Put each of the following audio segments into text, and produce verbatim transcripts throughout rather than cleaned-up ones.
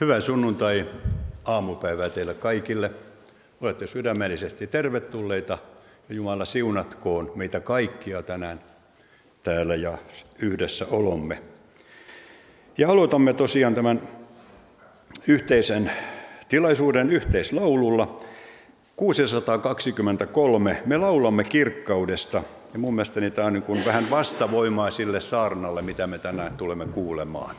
Hyvää sunnuntai aamupäivää teille kaikille. Olette sydämellisesti tervetulleita ja Jumala siunatkoon meitä kaikkia tänään täällä ja yhdessä olomme. Ja aloitamme tosiaan tämän yhteisen tilaisuuden yhteislaululla. kuusisataakaksikymmentäkolme. Me laulamme kirkkaudesta. Ja mun mielestäni tämä on niin kuin vähän vastavoimaa sille saarnalle, mitä me tänään tulemme kuulemaan.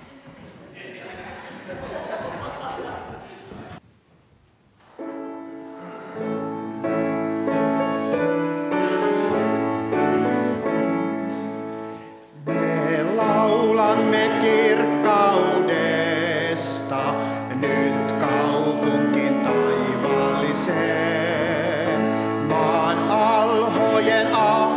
Me laulamme kirkkaudesta nyt kaupunkiin taivaalliseen, maan alhojen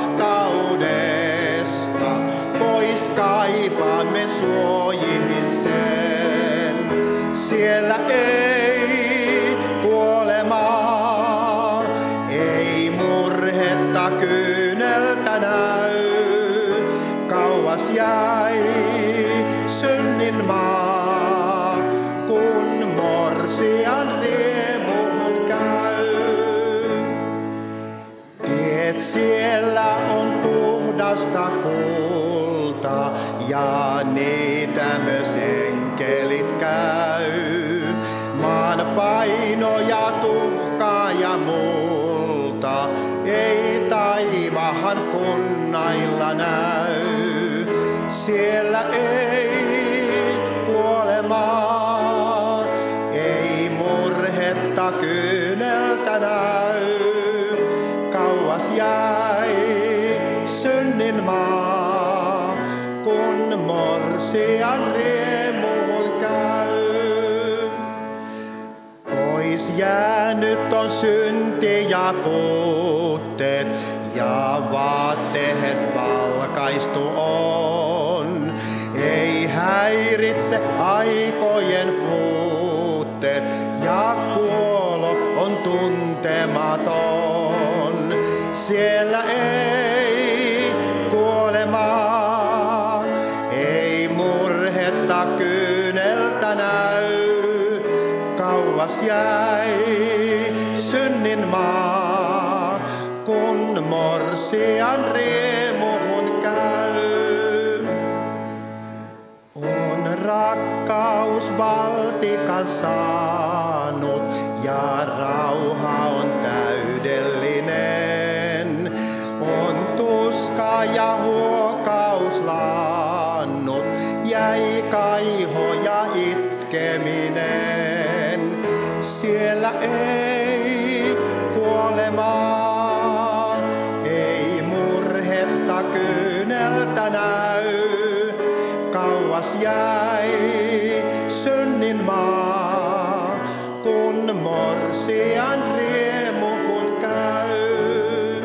ahtaudesta, pois kaipaamme suojiin sen. Siellä ei kuolemaa, ei murhetta kyyneltä näy, kauas jäi synnin maa, kun morsian riemuun käy. Tiet siellä on puhdasta kulta ja niitä myös enkelit käy. Maan paino ja tuhka ja multa ei taivahan kunnailla näy. Siellä ei kuolemaa, ei murhetta kyyneltä näy, kauas jäi synnin maa, kun morsian riemuun käy. Pois jäänyt on synti ja puutteet, ja vaatteet valkaistu on. Ei häiritse aikojen puutteet, ja kuolo on tuntematon. Siellä ei kuolemaa, ei murhetta kyyneltä näy, kauas jäi synnin maa, kun morsian riemuun käy. On rakkaus valtikan saanut ja rauha on täydellinen. On tuska ja huokaus laannut, jäi kaiho ja itkeminen. Siellä ei kuolemaa, ei murhetta kyyneltä näy, kauas jäi synnin maa, kun morsian riemuun käy.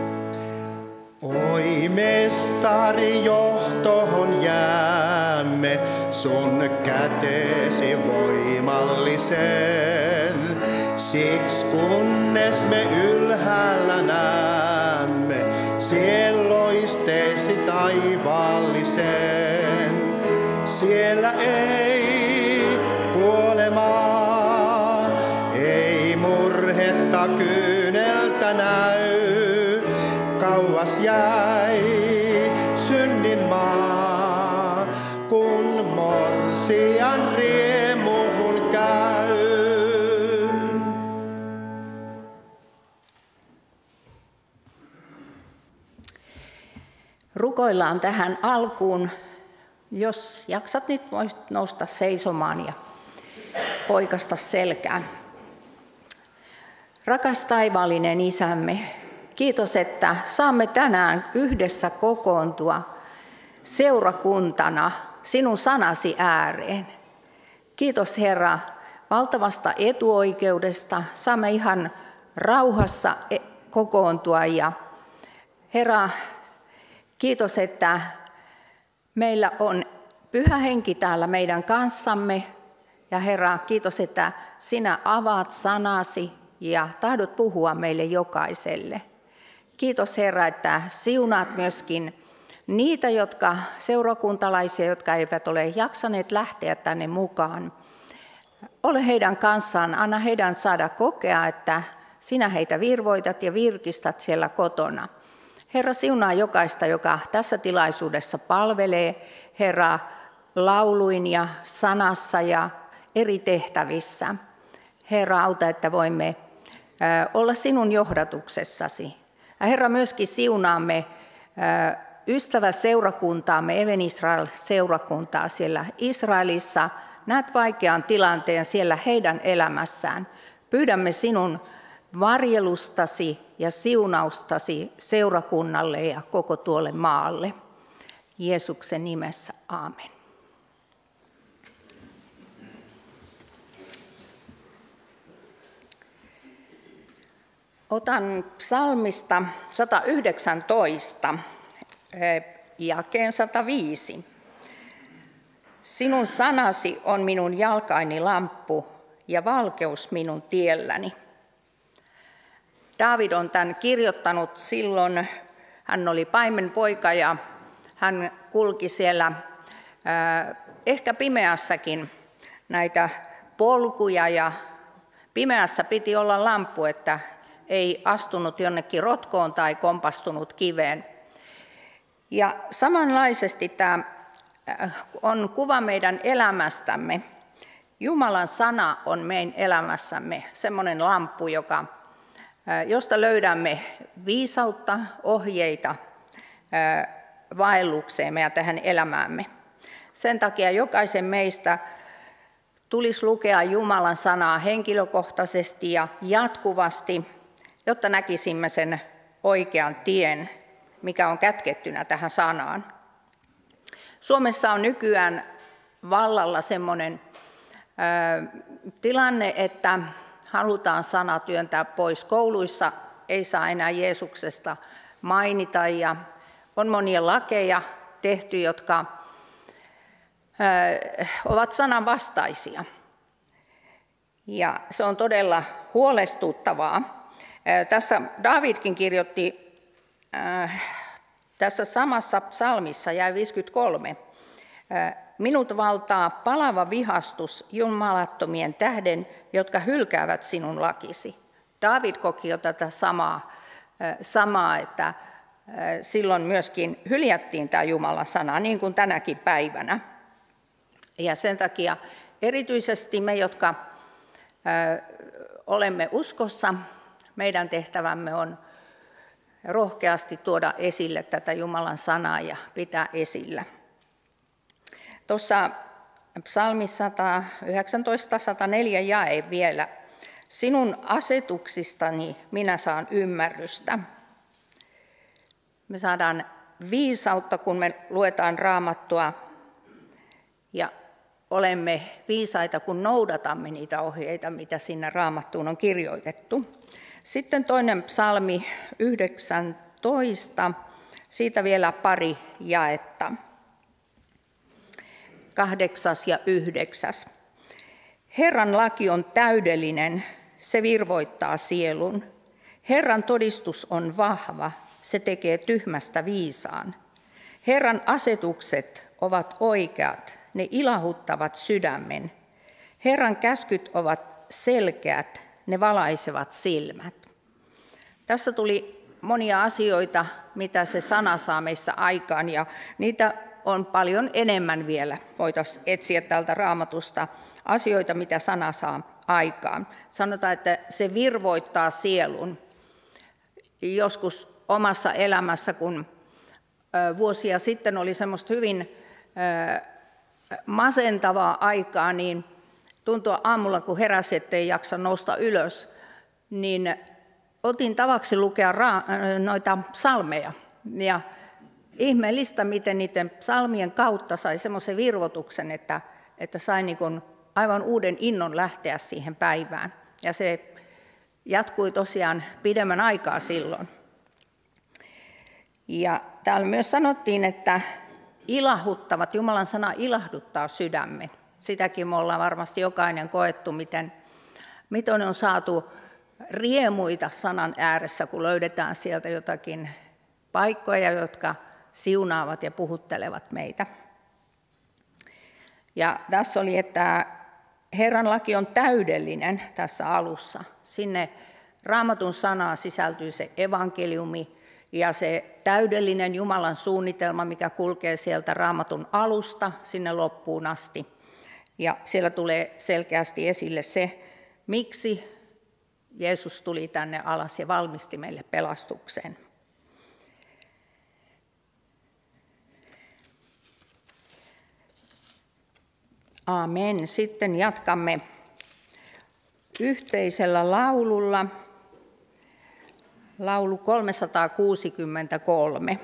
Oi mestari, johtohon jäämme sun kätesi voimallisen. Siksi kunnes me ylhäällä näemme sieloisteesi taivaallisen. Siellä ei kuolemaa, ei murhetta kyyneltä näy, kauas jäi synnin maa, kun morsian riemuun käy. Rukoillaan tähän alkuun. Jos jaksat, nyt voisit nousta seisomaan ja poikasta selkään. Rakas taivaallinen Isämme, kiitos, että saamme tänään yhdessä kokoontua seurakuntana sinun sanasi ääreen. Kiitos Herra valtavasta etuoikeudesta. Saamme ihan rauhassa kokoontua ja Herra, kiitos, että meillä on Pyhä Henki täällä meidän kanssamme. Ja Herra, kiitos, että sinä avaat sanasi ja tahdot puhua meille jokaiselle. Kiitos Herra, että siunaat myöskin niitä jotka, seurakuntalaisia, jotka eivät ole jaksaneet lähteä tänne mukaan ole heidän kanssaan, anna heidän saada kokea, että sinä heitä virvoitat ja virkistät siellä kotona. Herra, siunaa jokaista, joka tässä tilaisuudessa palvelee, Herra, lauluin ja sanassa ja eri tehtävissä. Herra, auta, että voimme olla sinun johdatuksessasi. Ja Herra, myöskin siunaamme ystäväseurakuntaamme, Even Israel-seurakuntaa siellä Israelissa. Näet vaikean tilanteen siellä heidän elämässään. Pyydämme sinun varjelustasi ja siunaustasi seurakunnalle ja koko tuolle maalle. Jeesuksen nimessä, aamen. Otan psalmista sata yhdeksäntoista, jakeen sata viisi. Sinun sanasi on minun jalkaini lamppu ja valkeus minun tielläni. Daavid on tämän kirjoittanut silloin, hän oli paimenpoika ja hän kulki siellä ehkä pimeässäkin näitä polkuja ja pimeässä piti olla lamppu, että ei astunut jonnekin rotkoon tai kompastunut kiveen. Ja samanlaisesti tämä on kuva meidän elämästämme. Jumalan sana on meidän elämässämme semmoinen lamppu, joka, josta löydämme viisautta, ohjeita vaellukseemme ja tähän elämäämme. Sen takia jokaisen meistä tulisi lukea Jumalan sanaa henkilökohtaisesti ja jatkuvasti, jotta näkisimme sen oikean tien, mikä on kätkettynä tähän sanaan. Suomessa on nykyään vallalla semmoinen ö, tilanne, että halutaan sana työntää pois. Kouluissa ei saa enää Jeesuksesta mainita ja on monia lakeja tehty, jotka ö, ovat sanan vastaisia. Ja se on todella huolestuttavaa. Tässä Daavidkin kirjoitti äh, tässä samassa psalmissa, jäi viisikymmentäkolme, äh, minut valtaa palava vihastus jumalattomien tähden, jotka hylkäävät sinun lakisi. Daavid koki jo tätä samaa, äh, samaa että äh, silloin myöskin hyljättiin tämä Jumalan sana, niin kuin tänäkin päivänä. Ja sen takia erityisesti me, jotka äh, olemme uskossa, meidän tehtävämme on rohkeasti tuoda esille tätä Jumalan sanaa ja pitää esillä. Tuossa psalmissa sata yhdeksäntoista sata neljä jae vielä. Sinun asetuksistani minä saan ymmärrystä. Me saadaan viisautta, kun me luetaan Raamattua ja olemme viisaita, kun noudatamme niitä ohjeita, mitä sinne Raamattuun on kirjoitettu. Sitten toinen psalmi yhdeksäntoista, siitä vielä pari jaetta. Kahdeksas ja yhdeksäs. Herran laki on täydellinen, se virvoittaa sielun. Herran todistus on vahva, se tekee tyhmästä viisaan. Herran asetukset ovat oikeat, ne ilahuttavat sydämen. Herran käskyt ovat selkeät, ne valaisevat silmät. Tässä tuli monia asioita, mitä se sana saa meissä aikaan, ja niitä on paljon enemmän vielä. Voitaisiin etsiä täältä Raamatusta asioita, mitä sana saa aikaan. Sanotaan, että se virvoittaa sielun. Joskus omassa elämässä, kun vuosia sitten oli semmoista hyvin masentavaa aikaa, niin tuntua aamulla, kun heräsi, ettei jaksa nousta ylös, niin otin tavaksi lukea ra- noita psalmeja. Ja ihmeellistä, miten niiden psalmien kautta sai semmoisen virvotuksen, että, että sai niin kuin aivan uuden innon lähteä siihen päivään. Ja se jatkui tosiaan pidemmän aikaa silloin. Ja täällä myös sanottiin, että ilahuttavat, Jumalan sana ilahduttaa sydämen. Sitäkin me ollaan varmasti jokainen koettu, miten, miten on saatu riemuita sanan ääressä, kun löydetään sieltä jotakin paikkoja, jotka siunaavat ja puhuttelevat meitä. Ja tässä oli, että Herran laki on täydellinen tässä alussa. Sinne Raamatun sanaan sisältyy se evankeliumi ja se täydellinen Jumalan suunnitelma, mikä kulkee sieltä Raamatun alusta sinne loppuun asti. Ja siellä tulee selkeästi esille se, miksi Jeesus tuli tänne alas ja valmisti meille pelastukseen. Amen. Sitten jatkamme yhteisellä laululla. Laulu kolmesataakuusikymmentäkolme.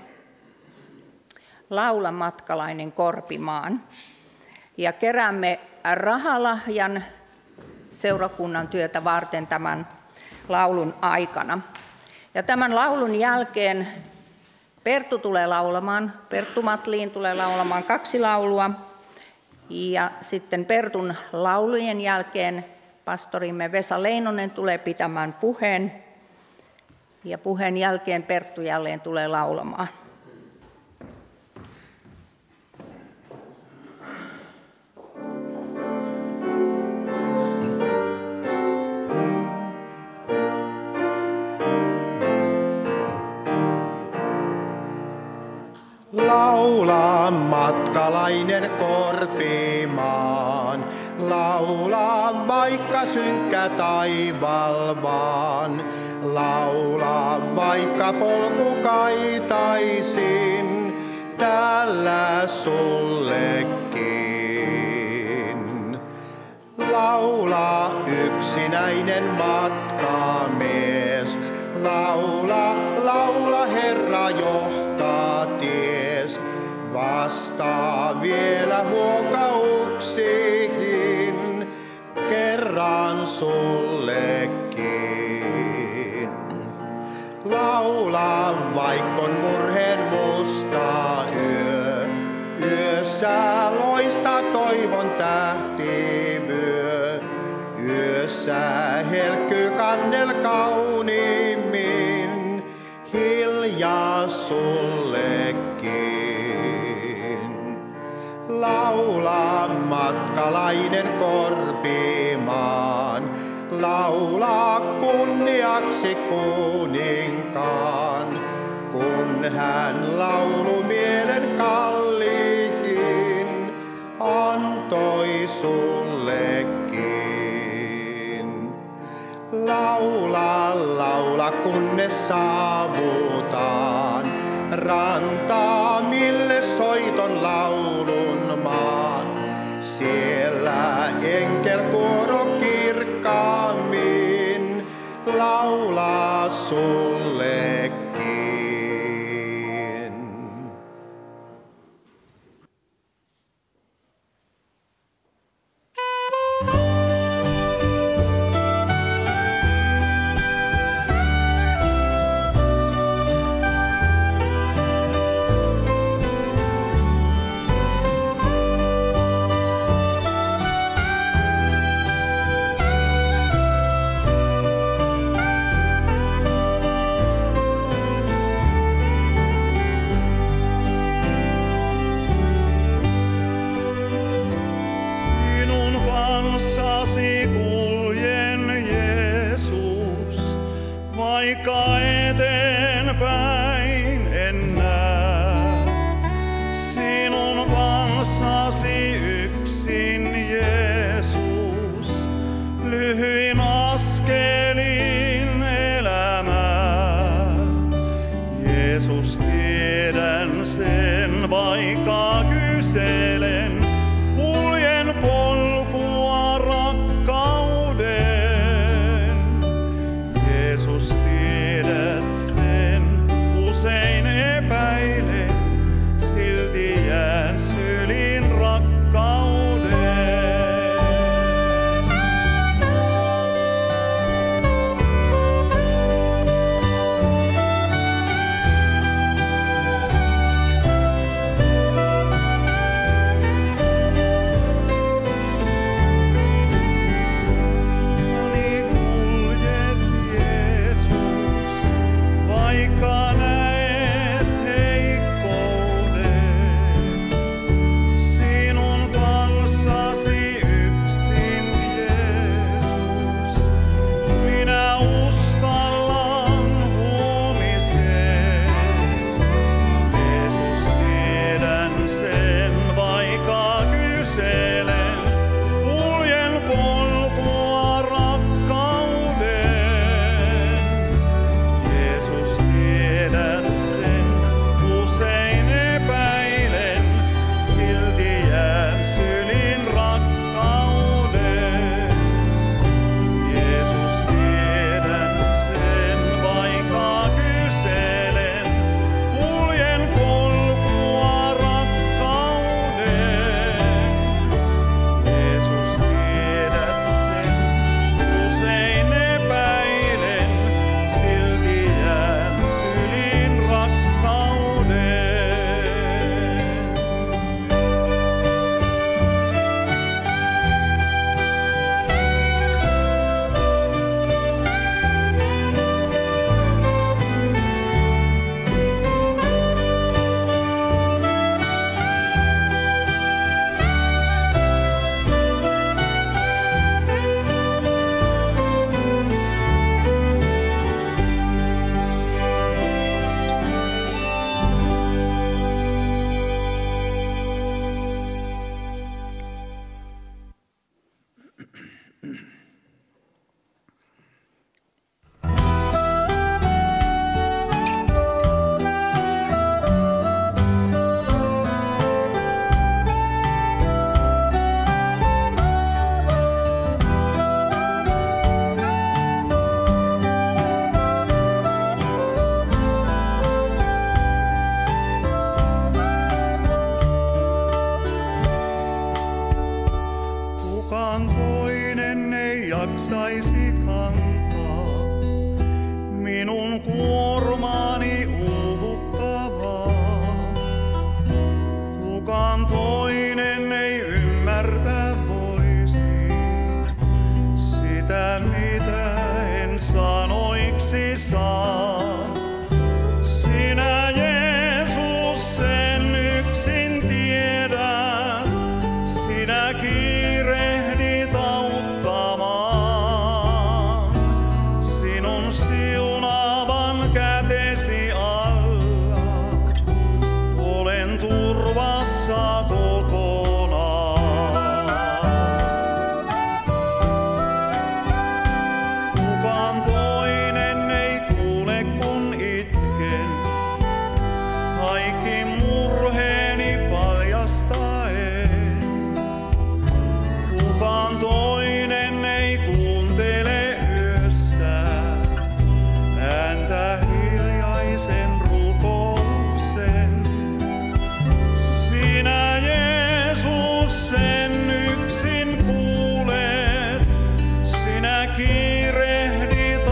Laula matkalainen Korpimaan. Ja keräämme rahalahjan seurakunnan työtä varten tämän laulun aikana. Ja tämän laulun jälkeen Perttu tulee laulamaan, Perttu Matliin tulee laulamaan kaksi laulua. Ja sitten Pertun laulujen jälkeen pastorimme Vesa Leinonen tulee pitämään puheen. Ja puheen jälkeen Perttu jälleen tulee laulamaan. Laula matkalainen Korpimaan, laula vaikka synkkä taival vaan. Laula vaikka polku kaitaisin, täällä sullekin. Laula yksinäinen matkamies, laula, laula Herra johtaa ties. Vastaa vielä huokauksiin, kerran sullekin. Laula vaikkon murheen musta yö, yössä loista toivon tähtivyö. Yössä helkkyy kannel kauniimmin, hiljaa sullekin. Laula matkalainen Korpimaan, laula kunniaksi kuninkaan, kun hän laulumielen kalliin antoi sullekin. Laula, laula kunnes saavutaan rantaa, mille soiton laulun maan. Siellä enkelkuoro kirkkaammin laulaa sullekin. kantaa, minun kuormani uuvuttavaa. Kukaan toinen ei ymmärtää voisi sitä, mitä en sanoiksi saa. Sinä Jeesus sen yksin tiedät, sinä kiirehdit auttamaan. Sinun siunaavan kätesi alla olen turvassa kokonaan. Kukaan toinen ei kuule kun itken, kaikki murheeni paljastaen. Kukaan toinen ei kuuntele yössä ääntä hiljaisen rukouksen. Sinä Jeesus sen yksin kuulet, sinä kiirehdit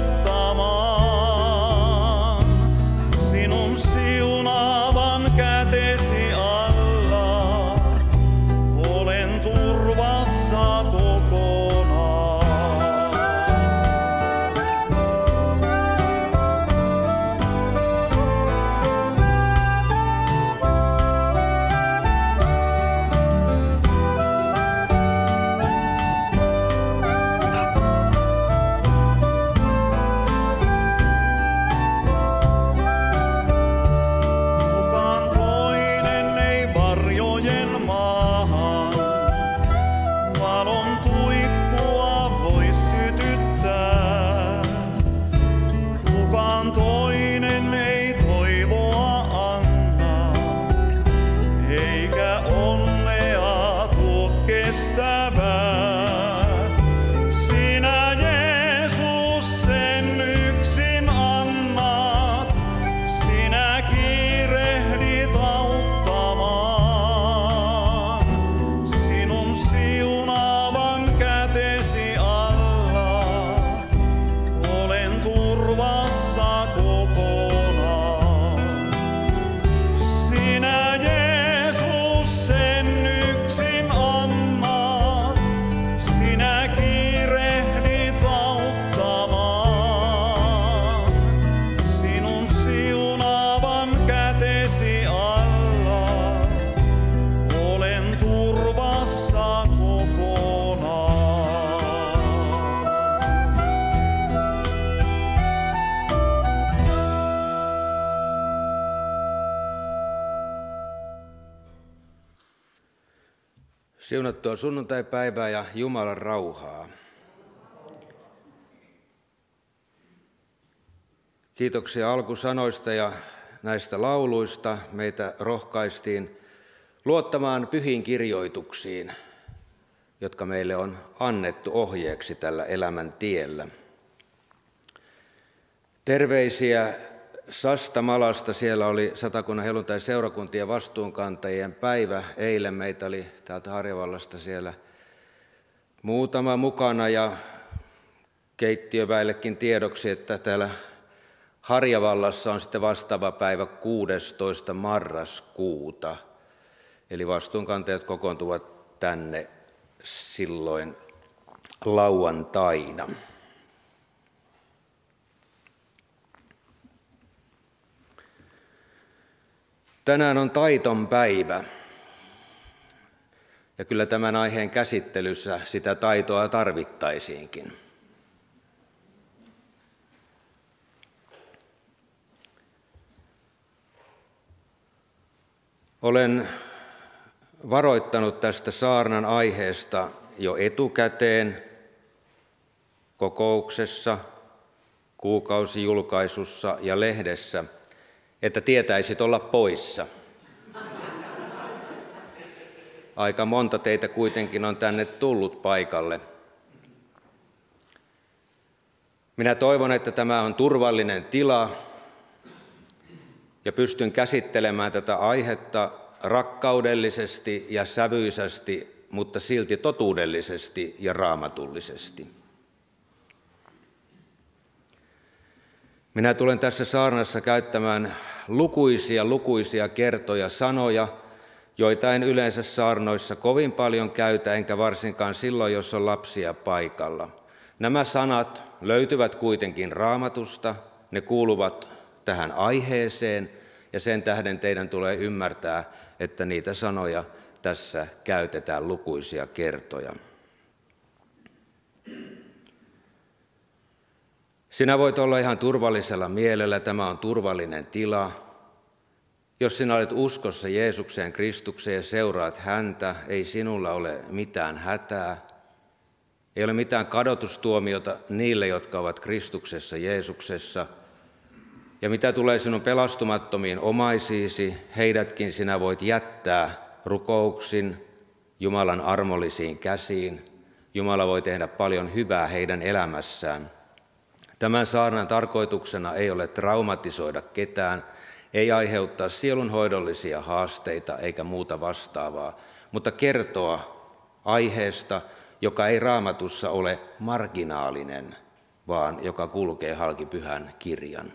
auttamaan. Sinun siunaavan kätesi alla olen turvassa kokonaan. Kukaan toinen ei varjojen maahan valon tuikkua voi sytyttää. Kukaan toinen ei toivoa anna, eikä onnea tuo kestävää. Sinä Jeesus sen yksin annat, sinä kiirehdit auttamaan. Sinun siunaavan kätesi alla olen turvassa kokonaan. Sinä Jeesus sen yksin annat, sinä kiirehdit auttamaan. Sinun siunaavan kätesi alla olen turvassa kokonaan. Siunattua sunnuntaipäivää ja Jumalan rauhaa. Kiitoksia alkusanoista ja näistä lauluista. Meitä rohkaistiin luottamaan pyhiin kirjoituksiin, jotka meille on annettu ohjeeksi tällä elämän tiellä. Terveisiä Sastamalasta. Siellä oli Satakunnan helluntai-seurakuntien vastuunkantajien päivä. Eilen meitä oli täältä Harjavallasta siellä muutama mukana, ja keittiöväillekin tiedoksi, että täällä Harjavallassa on sitten vastaava päivä kuudestoista marraskuuta. Eli vastuunkantajat kokoontuvat tänne silloin lauantaina. Tänään on taiton päivä, ja kyllä tämän aiheen käsittelyssä sitä taitoa tarvittaisiinkin. Olen varoittanut tästä saarnan aiheesta jo etukäteen kokouksessa, kuukausijulkaisussa ja lehdessä, että tietäisit olla poissa. Aika monta teitä kuitenkin on tänne tullut paikalle. Minä toivon, että tämä on turvallinen tila ja pystyn käsittelemään tätä aihetta rakkaudellisesti ja sävyisästi, mutta silti totuudellisesti ja raamatullisesti. Minä tulen tässä saarnassa käyttämään lukuisia, lukuisia kertoja sanoja, joita en yleensä saarnoissa kovin paljon käytä, enkä varsinkaan silloin, jos on lapsia paikalla. Nämä sanat löytyvät kuitenkin Raamatusta, ne kuuluvat tähän aiheeseen, ja sen tähden teidän tulee ymmärtää, että niitä sanoja tässä käytetään lukuisia kertoja. Sinä voit olla ihan turvallisella mielellä, tämä on turvallinen tila. Jos sinä olet uskossa Jeesukseen, Kristukseen ja seuraat häntä, ei sinulla ole mitään hätää. Ei ole mitään kadotustuomiota niille, jotka ovat Kristuksessa Jeesuksessa. Ja mitä tulee sinun pelastumattomiin omaisiisi, heidätkin sinä voit jättää rukouksin Jumalan armollisiin käsiin. Jumala voi tehdä paljon hyvää heidän elämässään. Tämän saarnan tarkoituksena ei ole traumatisoida ketään, ei aiheuttaa sielunhoidollisia haasteita eikä muuta vastaavaa, mutta kertoa aiheesta, joka ei Raamatussa ole marginaalinen, vaan joka kulkee halki pyhän kirjan.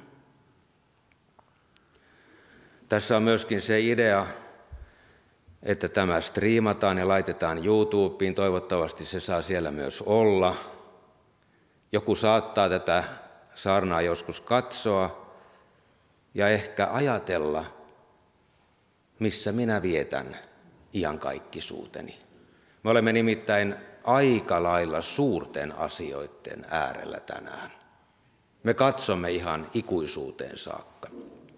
Tässä on myöskin se idea, että tämä striimataan ja laitetaan YouTubeen. Toivottavasti se saa siellä myös olla. Joku saattaa tätä saarnaa joskus katsoa ja ehkä ajatella, missä minä vietän iankaikkisuuteni. Me olemme nimittäin aika lailla suurten asioiden äärellä tänään. Me katsomme ihan ikuisuuteen saakka.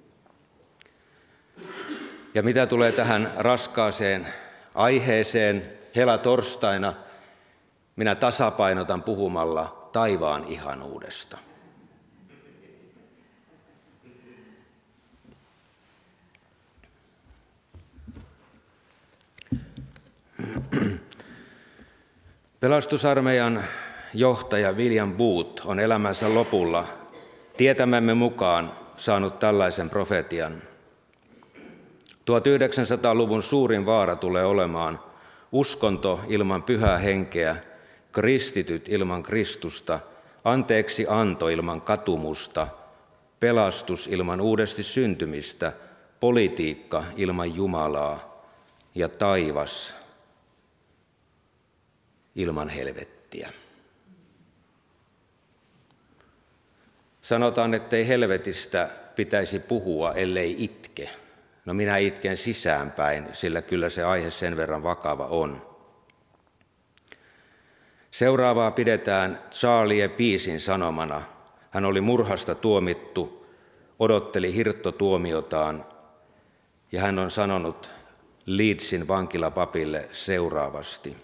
Ja mitä tulee tähän raskaaseen aiheeseen helatorstaina, minä tasapainotan puhumalla taivaan ihanuudesta. Pelastusarmeijan johtaja William Booth on elämänsä lopulla tietämämme mukaan saanut tällaisen profetian. tuhatyhdeksänsataaluvun suurin vaara tulee olemaan uskonto ilman pyhää henkeä, kristityt ilman Kristusta, anteeksi anto ilman katumusta, pelastus ilman uudesti syntymistä, politiikka ilman Jumalaa ja taivas ilman helvettiä. Sanotaan, ettei helvetistä pitäisi puhua, ellei itke. No minä itken sisäänpäin, sillä kyllä se aihe sen verran vakava on. Seuraavaa pidetään Charlie Peacen sanomana. Hän oli murhasta tuomittu, odotteli hirttotuomiotaan ja hän on sanonut Leedsin vankilapapille seuraavasti.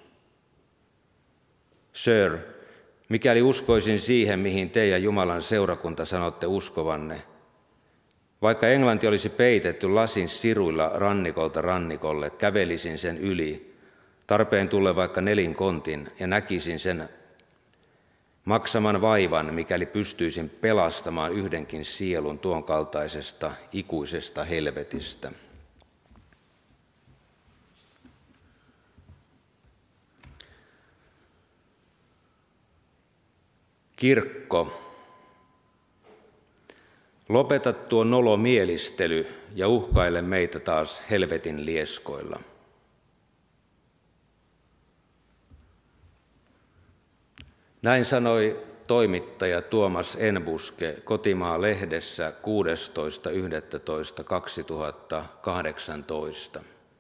Sir, mikäli uskoisin siihen, mihin te ja Jumalan seurakunta sanotte uskovanne, vaikka Englanti olisi peitetty lasin siruilla rannikolta rannikolle, kävelisin sen yli, tarpeen tulle vaikka nelinkontin ja näkisin sen maksaman vaivan, mikäli pystyisin pelastamaan yhdenkin sielun tuon kaltaisesta ikuisesta helvetistä. Kirkko. Lopeta tuo nolomielistely ja uhkaile meitä taas helvetin lieskoilla. Näin sanoi toimittaja Tuomas Enbuske Kotimaa-lehdessä kuudestoista yhdestoista kaksituhattakahdeksantoista.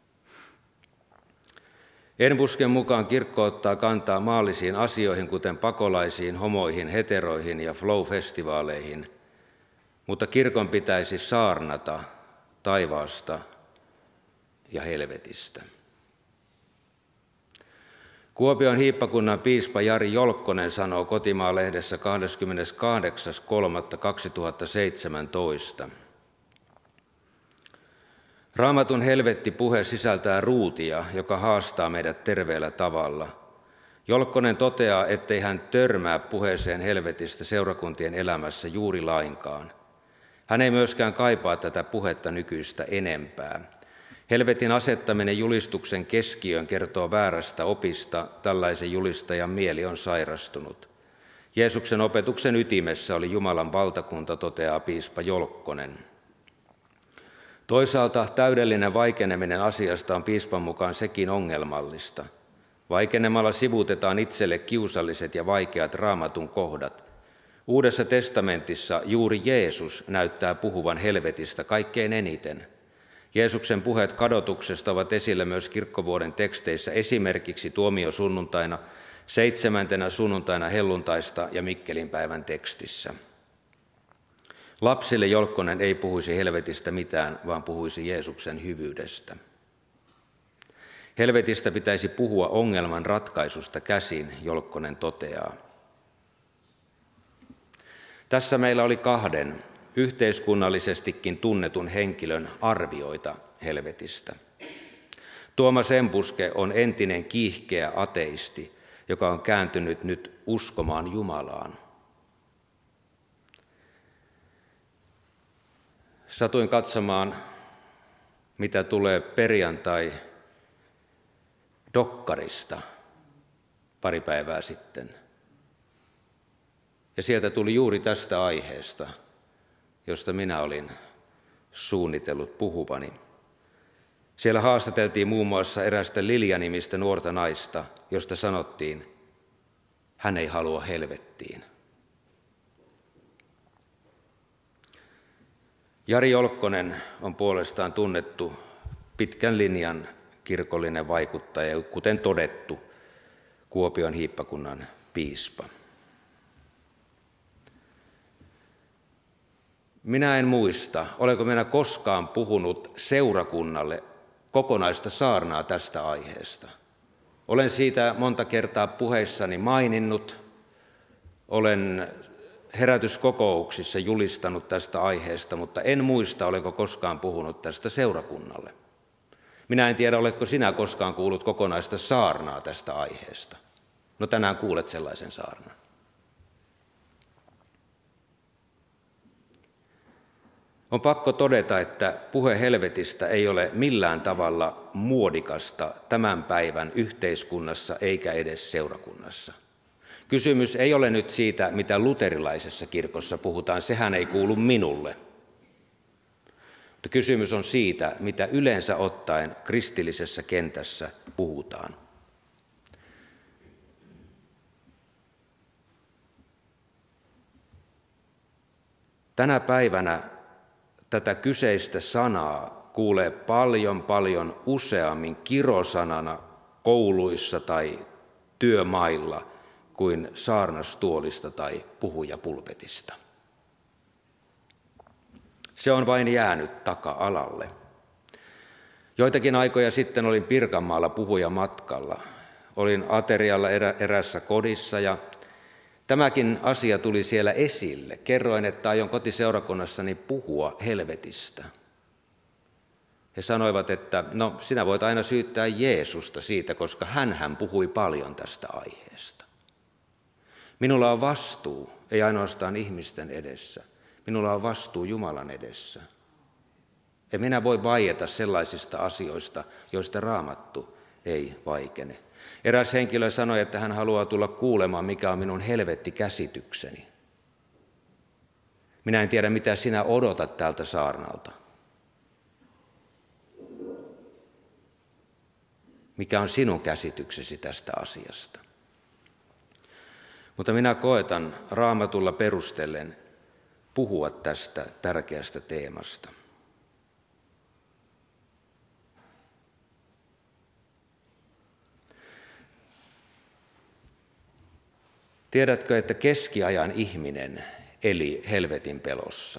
Enbusken mukaan kirkko ottaa kantaa maallisiin asioihin, kuten pakolaisiin, homoihin, heteroihin ja flow-festivaaleihin, mutta kirkon pitäisi saarnata taivaasta ja helvetistä. Kuopion hiippakunnan piispa Jari Jolkkonen sanoo Kotimaa-lehdessä kahdeskymmeneskahdeksas kolmatta kaksituhattaseitsemäntoista. Raamatun helvettipuhe sisältää ruutia, joka haastaa meidät terveellä tavalla. Jolkkonen toteaa, ettei hän törmää puheeseen helvetistä seurakuntien elämässä juuri lainkaan. Hän ei myöskään kaipaa tätä puhetta nykyistä enempää. Helvetin asettaminen julistuksen keskiöön kertoo väärästä opista, tällaisen julistajan mieli on sairastunut. Jeesuksen opetuksen ytimessä oli Jumalan valtakunta, toteaa piispa Jolkkonen. Toisaalta täydellinen vaikeneminen asiasta on piispan mukaan sekin ongelmallista. Vaikenemalla sivuutetaan itselle kiusalliset ja vaikeat Raamatun kohdat. Uudessa testamentissa juuri Jeesus näyttää puhuvan helvetistä kaikkein eniten. Jeesuksen puheet kadotuksesta ovat esillä myös kirkkovuoden teksteissä, esimerkiksi tuomiosunnuntaina, seitsemäntenä sunnuntaina helluntaista ja Mikkelin päivän tekstissä. Lapsille Jolkkonen ei puhuisi helvetistä mitään, vaan puhuisi Jeesuksen hyvyydestä. Helvetistä pitäisi puhua ongelman ratkaisusta käsin, Jolkkonen toteaa. Tässä meillä oli kahden yhteiskunnallisestikin tunnetun henkilön arvioita helvetistä. Tuomas Embuske on entinen kiihkeä ateisti, joka on kääntynyt nyt uskomaan Jumalaan. Satuin katsomaan, mitä tulee perjantai dokkarista pari päivää sitten. Ja sieltä tuli juuri tästä aiheesta, josta minä olin suunnitellut puhuvani. Siellä haastateltiin muun muassa erästä Lilja-nimistä nuorta naista, josta sanottiin, hän ei halua helvettiin. Jari Jolkkonen on puolestaan tunnettu pitkän linjan kirkollinen vaikuttaja, kuten todettu, Kuopion hiippakunnan piispa. Minä en muista, olenko minä koskaan puhunut seurakunnalle kokonaista saarnaa tästä aiheesta. Olen siitä monta kertaa puheissani maininnut, olen herätyskokouksissa julistanut tästä aiheesta, mutta en muista, olenko koskaan puhunut tästä seurakunnalle. Minä en tiedä, oletko sinä koskaan kuullut kokonaista saarnaa tästä aiheesta. No tänään kuulet sellaisen saarnan. On pakko todeta, että puhe helvetistä ei ole millään tavalla muodikasta tämän päivän yhteiskunnassa eikä edes seurakunnassa. Kysymys ei ole nyt siitä, mitä luterilaisessa kirkossa puhutaan, sehän ei kuulu minulle. Mutta kysymys on siitä, mitä yleensä ottaen kristillisessä kentässä puhutaan. Tänä päivänä tätä kyseistä sanaa kuulee paljon paljon useammin kirosanana kouluissa tai työmailla kuin saarnastuolista tai puhujapulpetista. Se on vain jäänyt taka-alalle. Joitakin aikoja sitten olin Pirkanmaalla puhujamatkalla. Olin aterialla erä, erässä kodissa ja tämäkin asia tuli siellä esille. Kerroin, että aion kotiseurakunnassani puhua helvetistä. He sanoivat, että no sinä voit aina syyttää Jeesusta siitä, koska hänhän puhui paljon tästä aiheesta. Minulla on vastuu, ei ainoastaan ihmisten edessä. Minulla on vastuu Jumalan edessä. Ja minä voi vaieta sellaisista asioista, joista Raamattu ei vaikene. Eräs henkilö sanoi, että hän haluaa tulla kuulemaan, mikä on minun helvettikäsitykseni. Minä en tiedä, mitä sinä odotat tältä saarnalta. Mikä on sinun käsityksesi tästä asiasta? Mutta minä koetan Raamatulla perustellen puhua tästä tärkeästä teemasta. Tiedätkö, että keskiajan ihminen eli helvetin pelossa?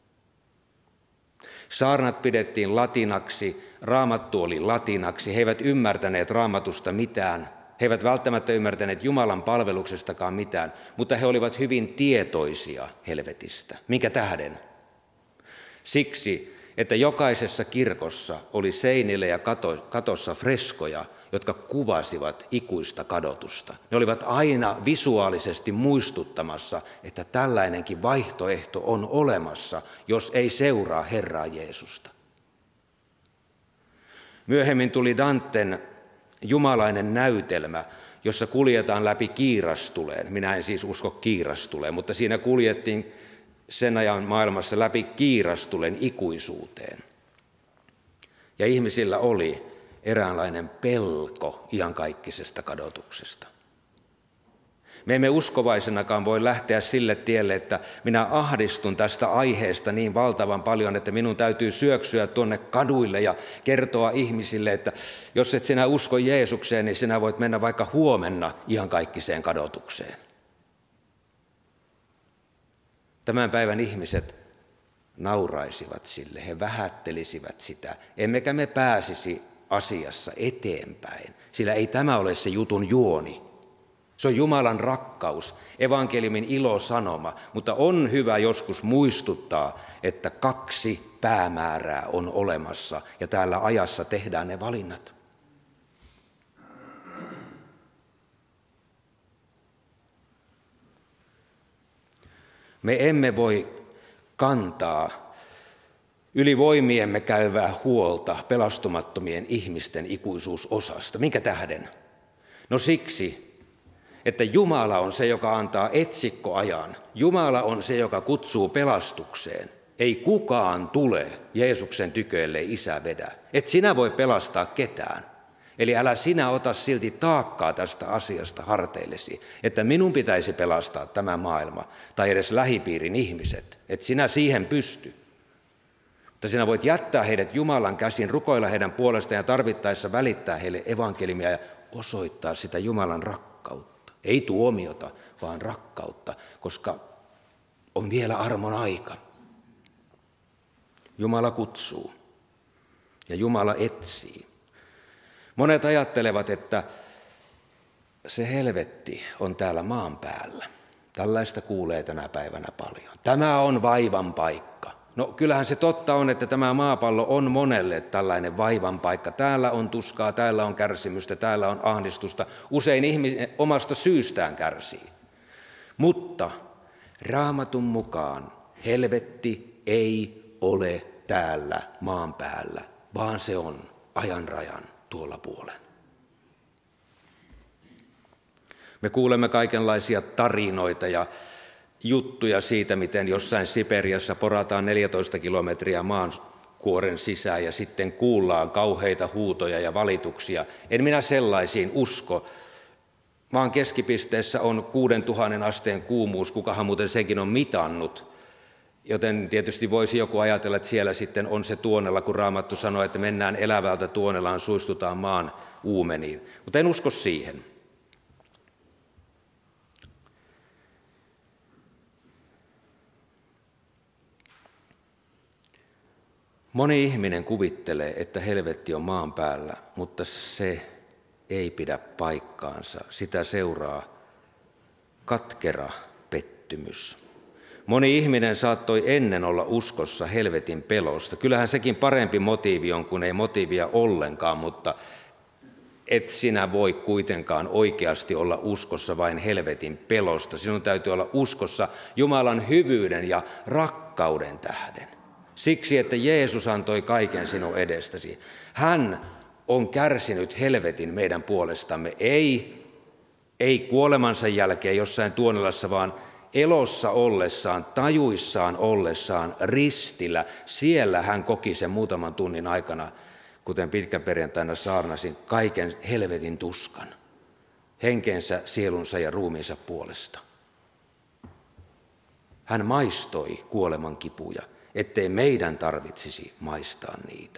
Saarnat pidettiin latinaksi, Raamattu oli latinaksi, he eivät ymmärtäneet Raamatusta mitään, he eivät välttämättä ymmärtäneet Jumalan palveluksestakaan mitään, mutta he olivat hyvin tietoisia helvetistä. Minkä tähden? Siksi, että jokaisessa kirkossa oli seinillä ja katossa freskoja, jotka kuvasivat ikuista kadotusta. Ne olivat aina visuaalisesti muistuttamassa, että tällainenkin vaihtoehto on olemassa, jos ei seuraa Herraa Jeesusta. Myöhemmin tuli Danten jumalainen näytelmä, jossa kuljetaan läpi kiirastuleen. Minä en siis usko kiirastuleen, mutta siinä kuljettiin sen ajan maailmassa läpi kiirastulen ikuisuuteen. Ja ihmisillä oli eräänlainen pelko iankaikkisesta kadotuksesta. Me emme uskovaisenakaan voi lähteä sille tielle, että minä ahdistun tästä aiheesta niin valtavan paljon, että minun täytyy syöksyä tuonne kaduille ja kertoa ihmisille, että jos et sinä usko Jeesukseen, niin sinä voit mennä vaikka huomenna iankaikkiseen kadotukseen. Tämän päivän ihmiset nauraisivat sille, he vähättelisivät sitä, emmekä me pääsisi asiassa eteenpäin, sillä ei tämä ole se jutun juoni. Se on Jumalan rakkaus, evankeliumin ilosanoma, mutta on hyvä joskus muistuttaa, että kaksi päämäärää on olemassa ja täällä ajassa tehdään ne valinnat. Me emme voi kantaa yli voimiemme käyvää huolta pelastumattomien ihmisten ikuisuusosasta. Minkä tähden? No siksi, että Jumala on se, joka antaa etsikkoajan. Jumala on se, joka kutsuu pelastukseen. Ei kukaan tule Jeesuksen tykö, ellei Isä vedä. Et sinä voi pelastaa ketään. Eli älä sinä ota silti taakkaa tästä asiasta harteillesi, että minun pitäisi pelastaa tämä maailma tai edes lähipiirin ihmiset. Et sinä siihen pysty. Mutta sinä voit jättää heidät Jumalan käsin, rukoilla heidän puolestaan ja tarvittaessa välittää heille evankeliumia ja osoittaa sitä Jumalan rakkautta. Ei tuomiota, vaan rakkautta, koska on vielä armon aika. Jumala kutsuu ja Jumala etsii. Monet ajattelevat, että se helvetti on täällä maan päällä. Tällaista kuulee tänä päivänä paljon. Tämä on vaivan paikka. No kyllähän se totta on, että tämä maapallo on monelle tällainen vaivan paikka. Täällä on tuskaa, täällä on kärsimystä, täällä on ahdistusta. Usein ihminen omasta syystään kärsii. Mutta Raamatun mukaan helvetti ei ole täällä maan päällä, vaan se on ajan rajan tuolla puolen. Me kuulemme kaikenlaisia tarinoita ja juttuja siitä, miten jossain Siperiassa porataan neljätoista kilometriä maankuoren sisään ja sitten kuullaan kauheita huutoja ja valituksia. En minä sellaisiin usko. Maan keskipisteessä on kuudentuhannen asteen kuumuus, kukahan muuten senkin on mitannut. Joten tietysti voisi joku ajatella, että siellä sitten on se tuonela, kun Raamattu sanoo, että mennään elävältä tuonelaan, suistutaan maan uumeniin. Mutta en usko siihen. Moni ihminen kuvittelee, että helvetti on maan päällä, mutta se ei pidä paikkaansa. Sitä seuraa katkera pettymys. Moni ihminen saattoi ennen olla uskossa helvetin pelosta. Kyllähän sekin parempi motiivi on, kun ei motiivia ollenkaan, mutta et sinä voi kuitenkaan oikeasti olla uskossa vain helvetin pelosta. Sinun täytyy olla uskossa Jumalan hyvyyden ja rakkauden tähden. Siksi, että Jeesus antoi kaiken sinun edestäsi. Hän on kärsinyt helvetin meidän puolestamme, ei, ei kuolemansa jälkeen jossain tuonelassa, vaan elossa ollessaan, tajuissaan ollessaan, ristillä. Siellä hän koki sen muutaman tunnin aikana, kuten pitkäperjantaina saarnasin, kaiken helvetin tuskan, henkensä, sielunsa ja ruumiinsa puolesta. Hän maistoi kuoleman kipuja, ettei meidän tarvitsisi maistaa niitä.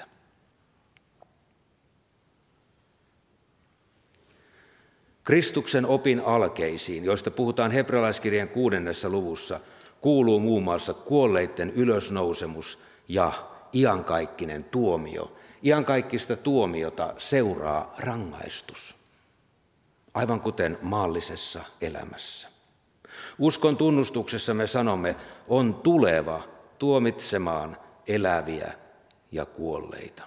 Kristuksen opin alkeisiin, joista puhutaan hebrealaiskirjeen kuudennessa luvussa, kuuluu muun muassa kuolleiden ylösnousemus ja iankaikkinen tuomio. Iankaikkista tuomiota seuraa rangaistus, aivan kuten maallisessa elämässä. Uskon tunnustuksessa me sanomme, on tuleva tuomitsemaan eläviä ja kuolleita.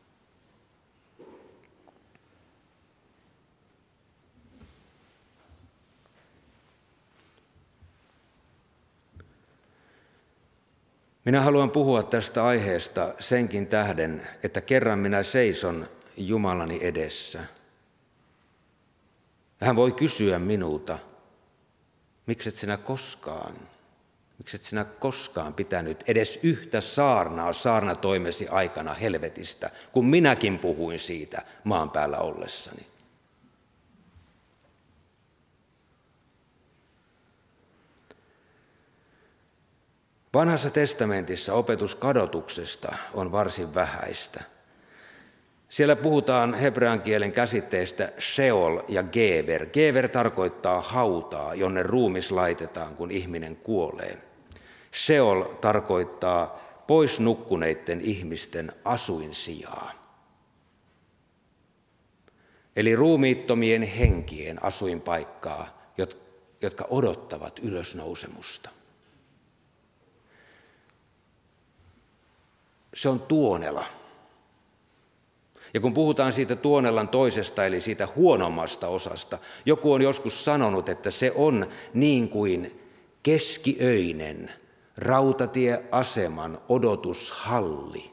Minä haluan puhua tästä aiheesta senkin tähden, että kerran minä seison Jumalani edessä. Hän voi kysyä minulta, miksi et sinä koskaan, miksi et sinä koskaan pitänyt edes yhtä saarnaa saarnatoimesi aikana helvetistä, kun minäkin puhuin siitä maan päällä ollessani. Vanhassa testamentissa opetus kadotuksesta on varsin vähäistä. Siellä puhutaan hebrean kielen käsitteistä Sheol ja Geber. Geber tarkoittaa hautaa, jonne ruumis laitetaan, kun ihminen kuolee. Sheol tarkoittaa pois nukkuneiden ihmisten asuinsijaa. Eli ruumiittomien henkien asuinpaikkaa, jotka odottavat ylösnousemusta. Se on tuonela. Ja kun puhutaan siitä tuonelan toisesta, eli siitä huonommasta osasta, joku on joskus sanonut, että se on niin kuin keskiöinen rautatieaseman odotushalli.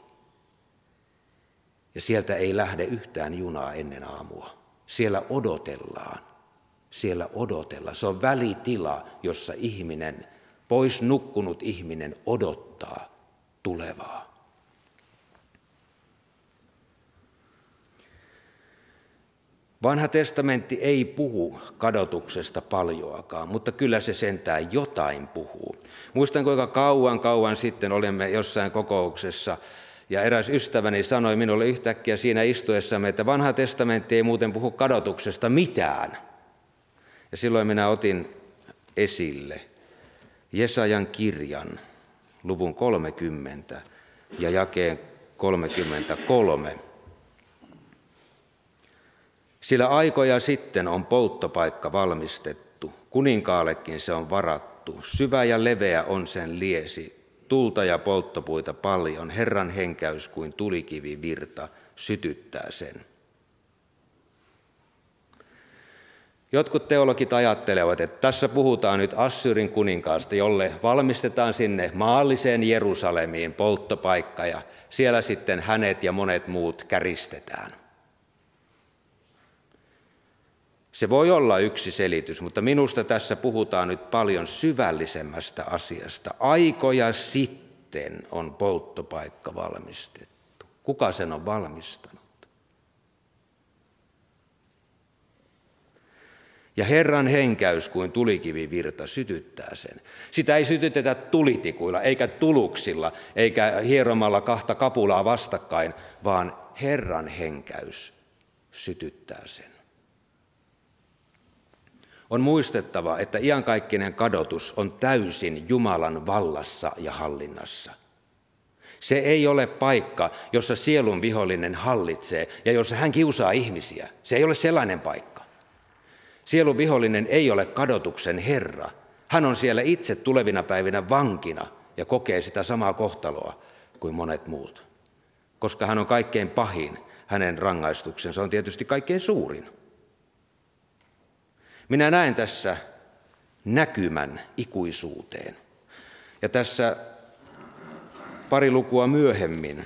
Ja sieltä ei lähde yhtään junaa ennen aamua. Siellä odotellaan. Siellä odotellaan. Se on välitila, jossa ihminen, pois nukkunut ihminen odottaa tulevaa. Vanha testamentti ei puhu kadotuksesta paljoakaan, mutta kyllä se sentään jotain puhuu. Muistan, kuinka kauan kauan sitten olimme jossain kokouksessa, ja eräs ystäväni sanoi minulle yhtäkkiä siinä istuessamme, että vanha testamentti ei muuten puhu kadotuksesta mitään. Ja silloin minä otin esille Jesajan kirjan, luvun kolmekymmentä ja jakeen kolmekymmentäkolme. Sillä aikoja sitten on polttopaikka valmistettu, kuninkaallekin se on varattu, syvä ja leveä on sen liesi, tulta ja polttopuita paljon, Herran henkäys kuin tulikivi virta sytyttää sen. Jotkut teologit ajattelevat, että tässä puhutaan nyt Assyrin kuninkaasta, jolle valmistetaan sinne maalliseen Jerusalemiin polttopaikka ja siellä sitten hänet ja monet muut käristetään. Se voi olla yksi selitys, mutta minusta tässä puhutaan nyt paljon syvällisemmästä asiasta. Aikoja sitten on polttopaikka valmistettu. Kuka sen on valmistanut? Ja Herran henkäys kuin tulikivivirta sytyttää sen. Sitä ei sytytetä tulitikuilla, eikä tuluksilla, eikä hieromalla kahta kapulaa vastakkain, vaan Herran henkäys sytyttää sen. On muistettava, että iankaikkinen kadotus on täysin Jumalan vallassa ja hallinnassa. Se ei ole paikka, jossa sielun vihollinen hallitsee ja jossa hän kiusaa ihmisiä. Se ei ole sellainen paikka. Sielun vihollinen ei ole kadotuksen herra. Hän on siellä itse tulevina päivinä vankina ja kokee sitä samaa kohtaloa kuin monet muut. Koska hän on kaikkein pahin, hänen rangaistuksensa on tietysti kaikkein suurin. Minä näen tässä näkymän ikuisuuteen. Ja tässä pari lukua myöhemmin,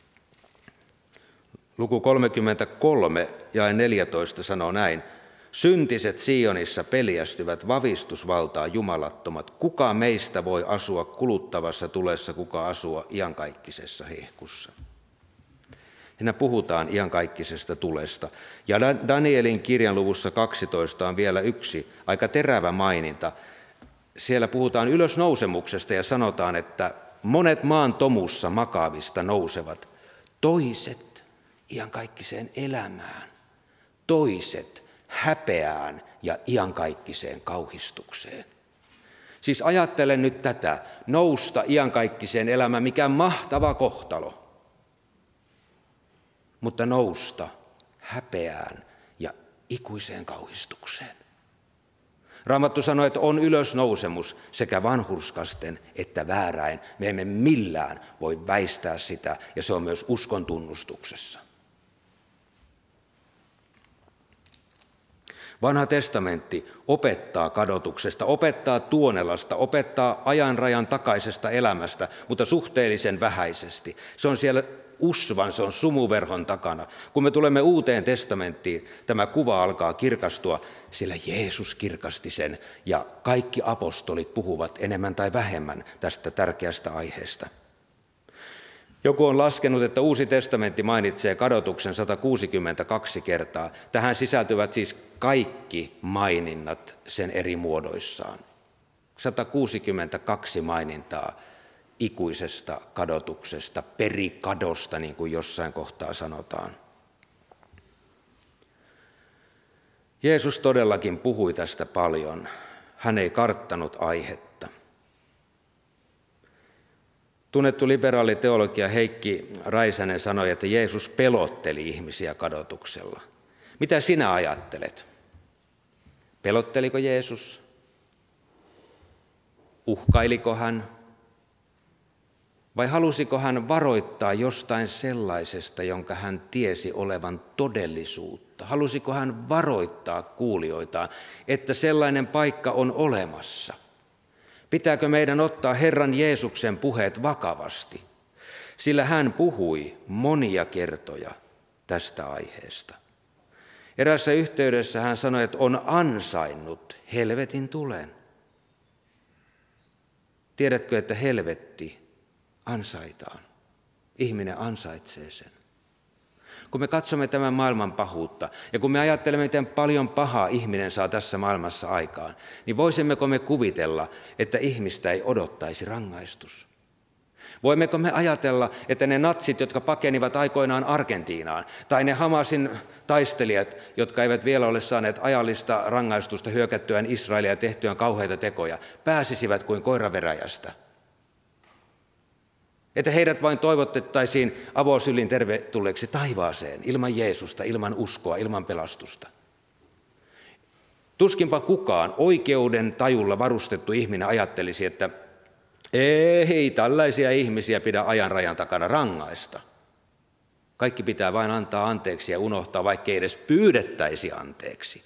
luku kolmekymmentäkolme ja neljätoista sanoo näin. Syntiset Sionissa peljästyvät, vavistusvaltaa jumalattomat. Kuka meistä voi asua kuluttavassa tulessa, kuka asua iankaikkisessa hehkussa? Siinä puhutaan iankaikkisesta tulesta. Ja Danielin kirjan luvussa kaksitoista on vielä yksi aika terävä maininta. Siellä puhutaan ylösnousemuksesta ja sanotaan, että monet maan tomussa makaavista nousevat, toiset iankaikkiseen elämään, toiset häpeään ja iankaikkiseen kauhistukseen. Siis ajattelen nyt tätä, nousta iankaikkiseen elämään, mikä mahtava kohtalo. Mutta nousta häpeään ja ikuiseen kauhistukseen. Raamattu sanoo, että on ylösnousemus sekä vanhurskasten että vääräin. Me emme millään voi väistää sitä, ja se on myös uskon tunnustuksessa. Vanha testamentti opettaa kadotuksesta, opettaa tuonelasta, opettaa ajanrajan takaisesta elämästä, mutta suhteellisen vähäisesti. Se on siellä usvan, se on sumuverhon takana. Kun me tulemme Uuteen testamenttiin, tämä kuva alkaa kirkastua, sillä Jeesus kirkasti sen ja kaikki apostolit puhuvat enemmän tai vähemmän tästä tärkeästä aiheesta. Joku on laskenut, että Uusi testamentti mainitsee kadotuksen sata kuusikymmentäkaksi kertaa. Tähän sisältyvät siis kaikki maininnat sen eri muodoissaan. sata kuusikymmentäkaksi mainintaa ikuisesta kadotuksesta, perikadosta, niin kuin jossain kohtaa sanotaan. Jeesus todellakin puhui tästä paljon. Hän ei karttanut aihetta. Tunnettu liberaali teologia Heikki Raisanen sanoi, että Jeesus pelotteli ihmisiä kadotuksella. Mitä sinä ajattelet? Pelotteliko Jeesus? Uhkailiko hän? Vai halusiko hän varoittaa jostain sellaisesta, jonka hän tiesi olevan todellisuutta? Halusiko hän varoittaa kuulijoitaan, että sellainen paikka on olemassa? Pitääkö meidän ottaa Herran Jeesuksen puheet vakavasti? Sillä hän puhui monia kertoja tästä aiheesta. Eräässä yhteydessä hän sanoi, että on ansainnut helvetin tulen. Tiedätkö, että helvetti ansaitaan? Ihminen ansaitsee sen. Kun me katsomme tämän maailman pahuutta ja kun me ajattelemme, miten paljon pahaa ihminen saa tässä maailmassa aikaan, niin voisimmeko me kuvitella, että ihmistä ei odottaisi rangaistus? Voimmeko me ajatella, että ne natsit, jotka pakenivat aikoinaan Argentiinaan, tai ne Hamasin taistelijat, jotka eivät vielä ole saaneet ajallista rangaistusta hyökättyään Israelia ja tehtyään kauheita tekoja, pääsisivät kuin koira veräjästä? Että heidät vain toivotettaisiin avosylin tervetulleeksi taivaaseen, ilman Jeesusta, ilman uskoa, ilman pelastusta. Tuskinpa kukaan oikeuden tajulla varustettu ihminen ajattelisi, että ei tällaisia ihmisiä pidä ajan rajan takana rangaista. Kaikki pitää vain antaa anteeksi ja unohtaa, vaikka ei edes pyydettäisi anteeksi.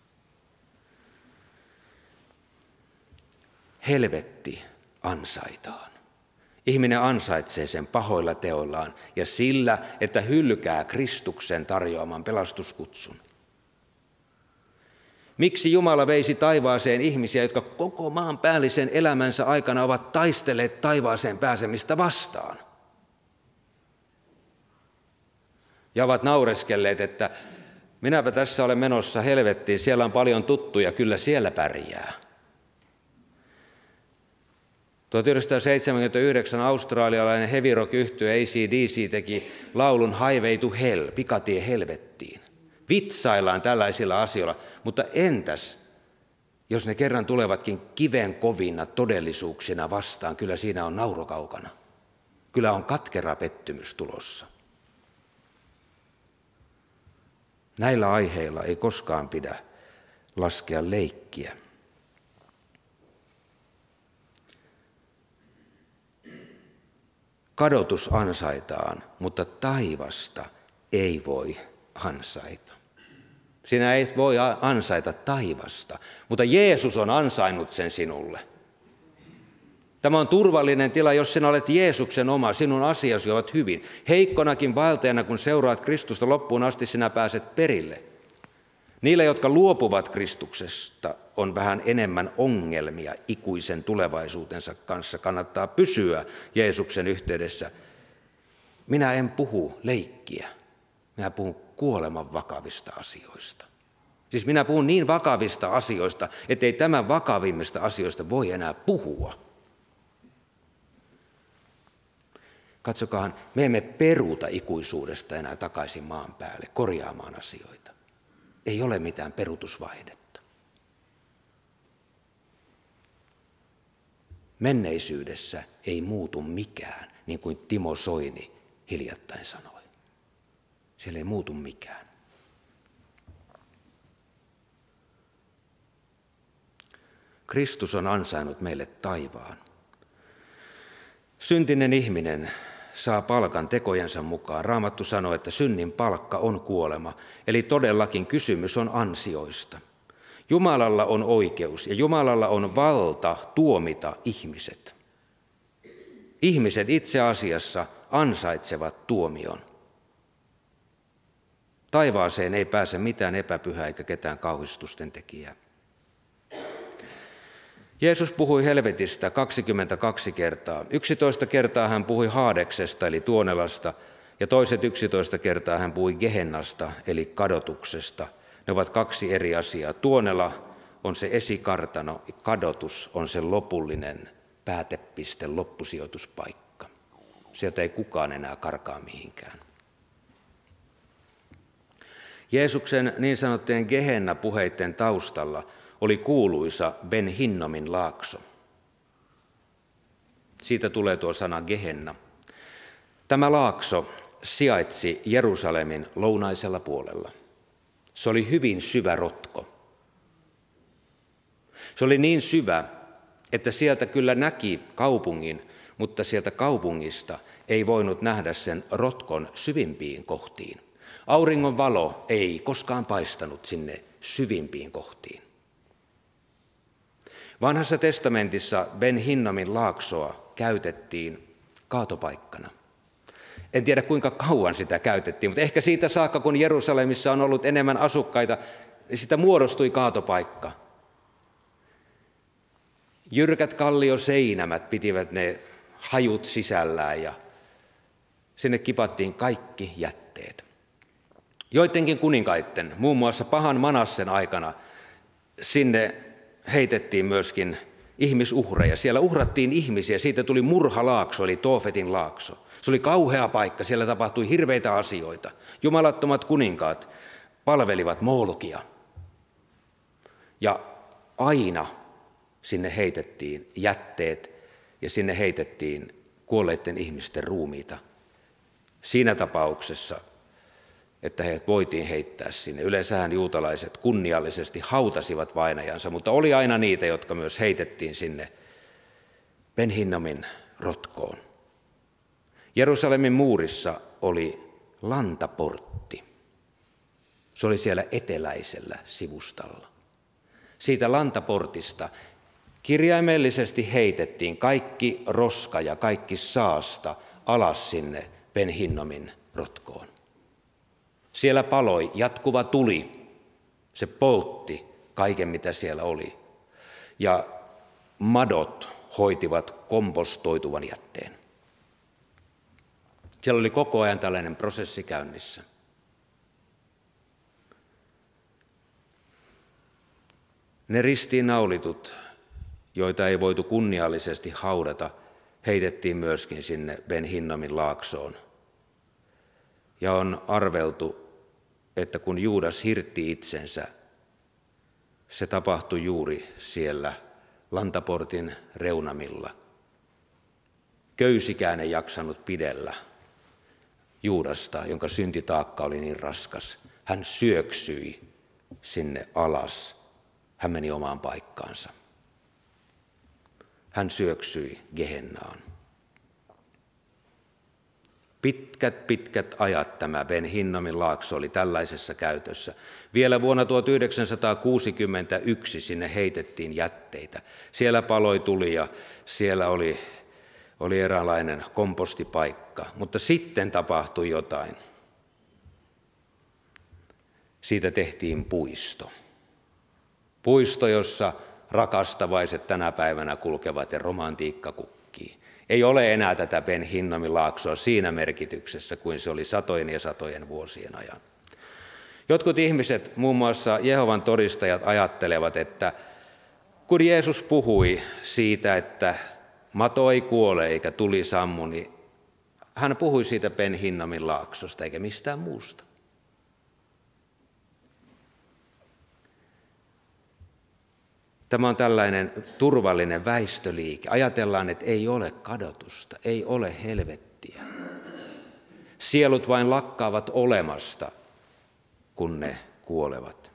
Helvetti ansaitaan. Ihminen ansaitsee sen pahoilla teoillaan ja sillä, että hylkää Kristuksen tarjoaman pelastuskutsun. Miksi Jumala veisi taivaaseen ihmisiä, jotka koko maan päällisen elämänsä aikana ovat taistelleet taivaaseen pääsemistä vastaan? Ja ovat naureskelleet, että minäpä tässä olen menossa helvettiin, siellä on paljon tuttuja, kyllä siellä pärjää. tuhatyhdeksänsataaseitsemänkymmentäyhdeksän australialainen heavy rock -yhtye A C D C teki laulun Highway to Hell, pikatie helvettiin. Vitsaillaan tällaisilla asioilla, mutta entäs, jos ne kerran tulevatkin kiven kovina todellisuuksina vastaan, kyllä siinä on nauru kaukana. Kyllä on katkera pettymys tulossa. Näillä aiheilla ei koskaan pidä laskea leikkiä. Kadotus ansaitaan, mutta taivasta ei voi ansaita. Sinä et voi ansaita taivasta, mutta Jeesus on ansainnut sen sinulle. Tämä on turvallinen tila, jos sinä olet Jeesuksen oma, sinun asiasi ovat hyvin. Heikkonakin vaeltajana, kun seuraat Kristusta loppuun asti, sinä pääset perille. Niillä, jotka luopuvat Kristuksesta, on vähän enemmän ongelmia ikuisen tulevaisuutensa kanssa. Kannattaa pysyä Jeesuksen yhteydessä. Minä en puhu leikkiä. Minä puhun kuoleman vakavista asioista. Siis minä puhun niin vakavista asioista, ettei tämän vakavimmista asioista voi enää puhua. Katsokaa, me emme peruuta ikuisuudesta enää takaisin maan päälle korjaamaan asioita. Ei ole mitään peruutusvaihdetta. Menneisyydessä ei muutu mikään, niin kuin Timo Soini hiljattain sanoi. Siellä ei muutu mikään. Kristus on ansainnut meille taivaan. Syntinen ihminen saa palkan tekojensa mukaan. Raamattu sanoo, että synnin palkka on kuolema, eli todellakin kysymys on ansioista. Jumalalla on oikeus ja Jumalalla on valta tuomita ihmiset. Ihmiset itse asiassa ansaitsevat tuomion. Taivaaseen ei pääse mitään epäpyhää eikä ketään kauhistusten tekijää. Jeesus puhui helvetistä kaksikymmentäkaksi kertaa. yksitoista kertaa hän puhui Haadeksesta eli Tuonelasta ja toiset yksitoista kertaa hän puhui Gehennasta eli kadotuksesta. Ne ovat kaksi eri asiaa. Tuonela on se esikartano, kadotus on se lopullinen päätepiste, loppusijoituspaikka. Sieltä ei kukaan enää karkaa mihinkään. Jeesuksen niin sanottujen Gehenna-puheiden taustalla oli kuuluisa Ben Hinnomin laakso. Siitä tulee tuo sana Gehenna. Tämä laakso sijaitsi Jerusalemin lounaisella puolella. Se oli hyvin syvä rotko. Se oli niin syvä, että sieltä kyllä näki kaupungin, mutta sieltä kaupungista ei voinut nähdä sen rotkon syvimpiin kohtiin. Auringon valo ei koskaan paistanut sinne syvimpiin kohtiin. Vanhassa testamentissa Ben Hinnomin laaksoa käytettiin kaatopaikkana. En tiedä kuinka kauan sitä käytettiin, mutta ehkä siitä saakka, kun Jerusalemissa on ollut enemmän asukkaita, niin sitä muodostui kaatopaikka. Jyrkät kallioseinämät pitivät ne hajut sisällään ja sinne kipattiin kaikki jätteet. Joidenkin kuninkaiden, muun muassa pahan Manassen aikana, sinne heitettiin myöskin ihmisuhreja. Siellä uhrattiin ihmisiä, siitä tuli murhalaakso eli Toofetin laakso. Se oli kauhea paikka, siellä tapahtui hirveitä asioita. Jumalattomat kuninkaat palvelivat Moolokia. Ja aina sinne heitettiin jätteet ja sinne heitettiin kuolleiden ihmisten ruumiita. Siinä tapauksessa, että heidät voitiin heittää sinne. Yleensähän juutalaiset kunniallisesti hautasivat vainajansa, mutta oli aina niitä, jotka myös heitettiin sinne Ben Hinnomin rotkoon. Jerusalemin muurissa oli lantaportti. Se oli siellä eteläisellä sivustalla. Siitä lantaportista kirjaimellisesti heitettiin kaikki roska ja kaikki saasta alas sinne Ben Hinnomin rotkoon. Siellä paloi jatkuva tuli. Se poltti kaiken, mitä siellä oli. Ja madot hoitivat kompostoituvan jätteen. Siellä oli koko ajan tällainen prosessi käynnissä. Ne ristiinnaulitut, joita ei voitu kunniallisesti haudata, heitettiin myöskin sinne Ben Hinnomin laaksoon. Ja on arveltu, että kun Juudas hirtti itsensä, se tapahtui juuri siellä lantaportin reunamilla. Köysikään ei jaksanut pidellä Juudasta, jonka syntitaakka oli niin raskas. Hän syöksyi sinne alas. Hän meni omaan paikkaansa. Hän syöksyi Gehennaan. Pitkät, pitkät ajat tämä Ben Hinnomin laakso oli tällaisessa käytössä. Vielä vuonna tuhatyhdeksänsataakuusikymmentäyksi sinne heitettiin jätteitä. Siellä paloi tuli ja siellä oli, oli eräänlainen kompostipaikka. Mutta sitten tapahtui jotain. Siitä tehtiin puisto. Puisto, jossa rakastavaiset tänä päivänä kulkevat ja romantiikka kukkii. Ei ole enää tätä Ben Hinnomin laaksoa siinä merkityksessä, kuin se oli satojen ja satojen vuosien ajan. Jotkut ihmiset, muun muassa Jehovan todistajat, ajattelevat, että kun Jeesus puhui siitä, että mato ei kuole eikä tuli sammu, niin hän puhui siitä Ben Hinnomin laaksosta eikä mistään muusta. Tämä on tällainen turvallinen väistöliike. Ajatellaan, että ei ole kadotusta, ei ole helvettiä. Sielut vain lakkaavat olemasta, kun ne kuolevat.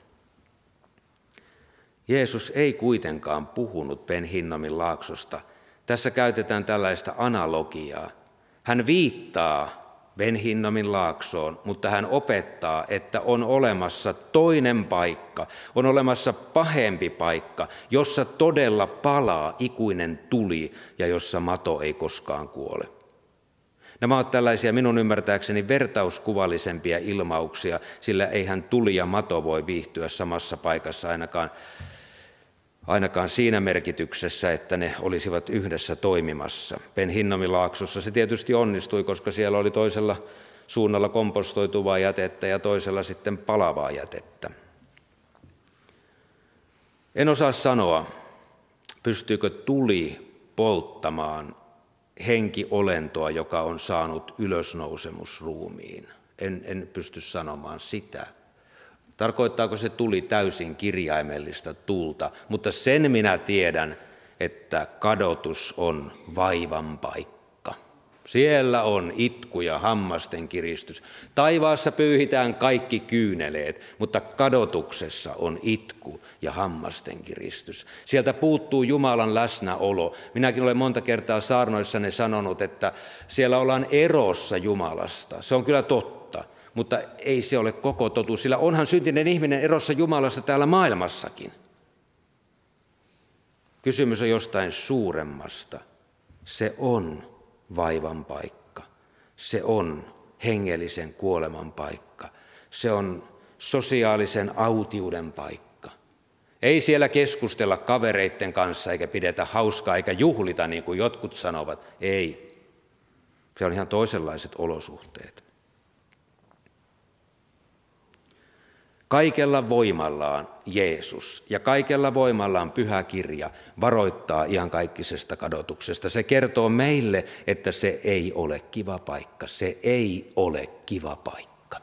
Jeesus ei kuitenkaan puhunut Ben Hinnomin laaksosta. Tässä käytetään tällaista analogiaa. Hän viittaa Ben Hinnomin laaksoon, mutta hän opettaa, että on olemassa toinen paikka, on olemassa pahempi paikka, jossa todella palaa ikuinen tuli ja jossa mato ei koskaan kuole. Nämä ovat tällaisia minun ymmärtääkseni vertauskuvallisempia ilmauksia, sillä eihän tuli ja mato voi viihtyä samassa paikassa ainakaan, ainakaan siinä merkityksessä, että ne olisivat yhdessä toimimassa. Ben Hinnomilaaksossa se tietysti onnistui, koska siellä oli toisella suunnalla kompostoituvaa jätettä ja toisella sitten palavaa jätettä. En osaa sanoa, pystyykö tuli polttamaan henkiolentoa, joka on saanut ylösnousemusruumiin. En, en pysty sanomaan sitä. Tarkoittaako se tuli täysin kirjaimellista tulta, mutta sen minä tiedän, että kadotus on vaivan paikka. Siellä on itku ja hammasten kiristys. Taivaassa pyyhitään kaikki kyyneleet, mutta kadotuksessa on itku ja hammasten kiristys. Sieltä puuttuu Jumalan läsnäolo. Minäkin olen monta kertaa saarnoissani sanonut, että siellä ollaan erossa Jumalasta. Se on kyllä totta, mutta ei se ole koko totuus, sillä onhan syntinen ihminen erossa Jumalasta täällä maailmassakin. Kysymys on jostain suuremmasta. Se on vaivan paikka. Se on hengellisen kuoleman paikka. Se on sosiaalisen autiuden paikka. Ei siellä keskustella kavereiden kanssa eikä pidetä hauskaa eikä juhlita niin kuin jotkut sanovat. Ei. Se on ihan toisenlaiset olosuhteet. Kaikella voimallaan Jeesus ja kaikella voimallaan Pyhä Kirja varoittaa iankaikkisesta kadotuksesta. Se kertoo meille, että se ei ole kiva paikka. Se ei ole kiva paikka.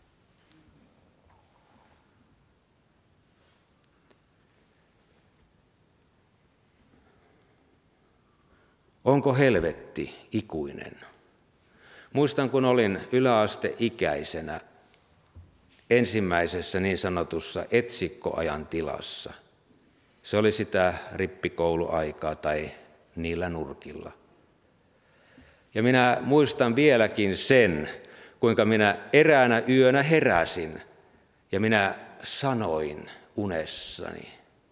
Onko helvetti ikuinen? Muistan, kun olin yläasteikäisenä ensimmäisessä niin sanotussa etsikkoajan tilassa. Se oli sitä rippikouluaikaa tai niillä nurkilla. Ja minä muistan vieläkin sen, kuinka minä eräänä yönä heräsin ja minä sanoin unessani,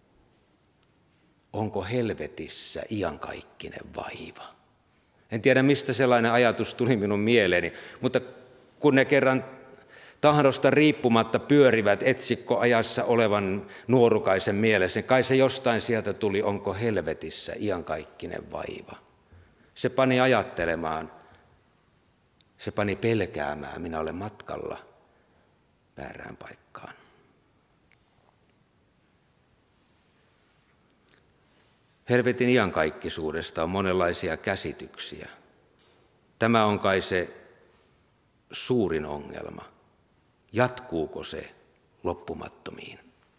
onko helvetissä iankaikkinen vaiva? En tiedä, mistä sellainen ajatus tuli minun mieleeni, mutta kun ne kerran tahdosta riippumatta pyörivät etsikkoajassa olevan nuorukaisen mielessä, niin kai se jostain sieltä tuli, onko helvetissä iankaikkinen vaiva. Se pani ajattelemaan, se pani pelkäämään, minä olen matkalla väärään paikkaan. Helvetin iankaikkisuudesta on monenlaisia käsityksiä. Tämä on kai se suurin ongelma. Jatkuuko se loppumattomiin?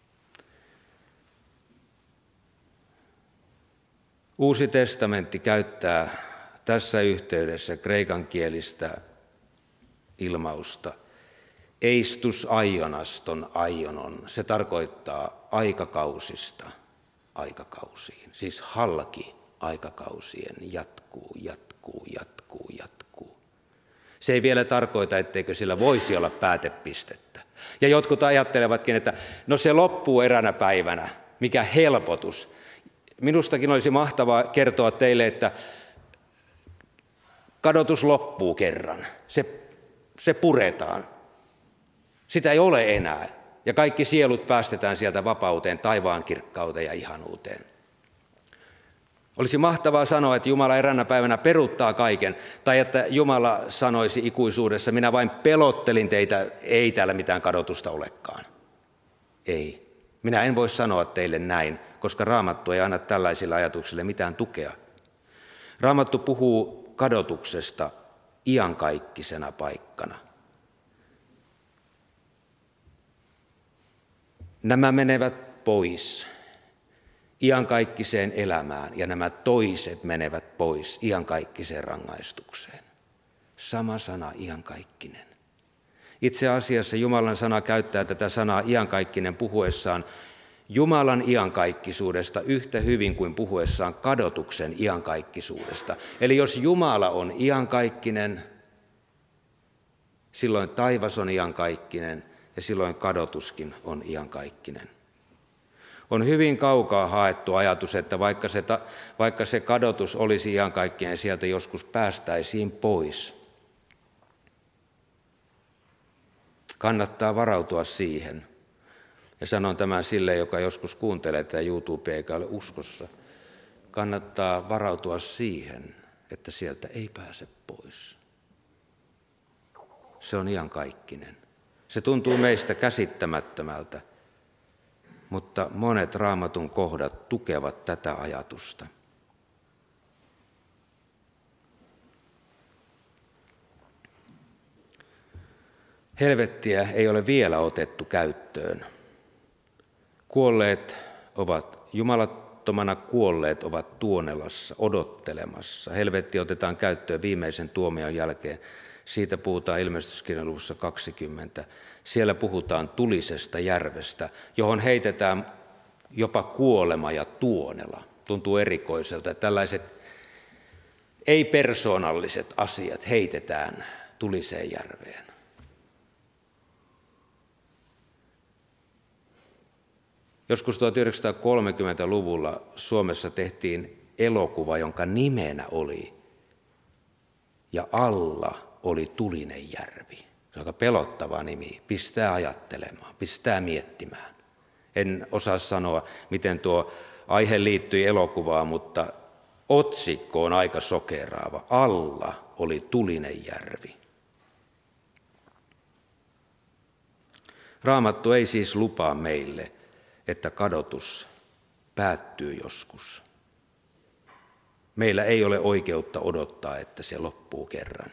Uusi testamentti käyttää tässä yhteydessä kreikankielistä ilmausta eistus aionaston aionon. Se tarkoittaa aikakausista aikakausiin. Siis halki aikakausien jatkuu, jatkuu, jatkuu, jatkuu. Se ei vielä tarkoita, etteikö sillä voisi olla päätepistettä. Ja jotkut ajattelevatkin, että no se loppuu eräänä päivänä. Mikä helpotus. Minustakin olisi mahtavaa kertoa teille, että kadotus loppuu kerran. Se, se puretaan. Sitä ei ole enää. Ja kaikki sielut päästetään sieltä vapauteen, taivaan kirkkauteen ja ihanuuteen. Olisi mahtavaa sanoa, että Jumala eräänä päivänä peruuttaa kaiken, tai että Jumala sanoisi ikuisuudessa, minä vain pelottelin teitä, ei täällä mitään kadotusta olekaan. Ei. Minä en voi sanoa teille näin, koska Raamattu ei anna tällaisille ajatuksille mitään tukea. Raamattu puhuu kadotuksesta iankaikkisena paikkana. Nämä menevät pois iankaikkiseen elämään ja nämä toiset menevät pois iankaikkiseen rangaistukseen. Sama sana iankaikkinen. Itse asiassa Jumalan sana käyttää tätä sanaa iankaikkinen puhuessaan Jumalan iankaikkisuudesta yhtä hyvin kuin puhuessaan kadotuksen iankaikkisuudesta. Eli jos Jumala on iankaikkinen, silloin taivas on iankaikkinen ja silloin kadotuskin on iankaikkinen. On hyvin kaukaa haettu ajatus, että vaikka se, vaikka se kadotus olisi iankaikkinen, sieltä joskus päästäisiin pois. Kannattaa varautua siihen. Ja sanon tämän sille, joka joskus kuuntelee tätä YouTubea eikä ole uskossa. Kannattaa varautua siihen, että sieltä ei pääse pois. Se on iankaikkinen. Se tuntuu meistä käsittämättömältä, mutta monet Raamatun kohdat tukevat tätä ajatusta. Helvettiä ei ole vielä otettu käyttöön. Kuolleet ovat, jumalattomana kuolleet ovat Tuonelassa odottelemassa. Helvetti otetaan käyttöön viimeisen tuomion jälkeen. Siitä puhutaan Ilmestyskirjan luvussa kaksikymmentä. Siellä puhutaan tulisesta järvestä, johon heitetään jopa kuolema ja Tuonela. Tuntuu erikoiselta, että tällaiset ei-persoonalliset asiat heitetään tuliseen järveen. Joskus tuhatyhdeksänsataakolmekymmentäluvulla Suomessa tehtiin elokuva, jonka nimenä oli ja alla oli Tulinen järvi. Se on aika pelottava nimi, pistää ajattelemaan, pistää miettimään. En osaa sanoa, miten tuo aihe liittyi elokuvaan, mutta otsikko on aika sokeraava. Alla oli Tulinen järvi. Raamattu ei siis lupaa meille, että kadotus päättyy joskus. Meillä ei ole oikeutta odottaa, että se loppuu kerran.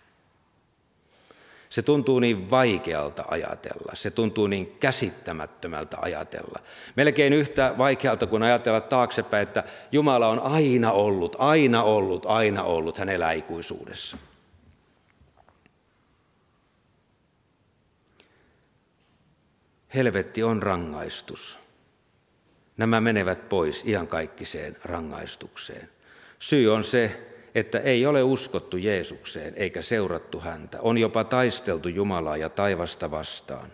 Se tuntuu niin vaikealta ajatella, se tuntuu niin käsittämättömältä ajatella. Melkein yhtä vaikealta kuin ajatella taaksepäin, että Jumala on aina ollut, aina ollut, aina ollut, hän elää ikuisuudessa. Helvetti on rangaistus. Nämä menevät pois iankaikkiseen rangaistukseen. Syy on se, että ei ole uskottu Jeesukseen eikä seurattu häntä. On jopa taisteltu Jumalaa ja taivasta vastaan.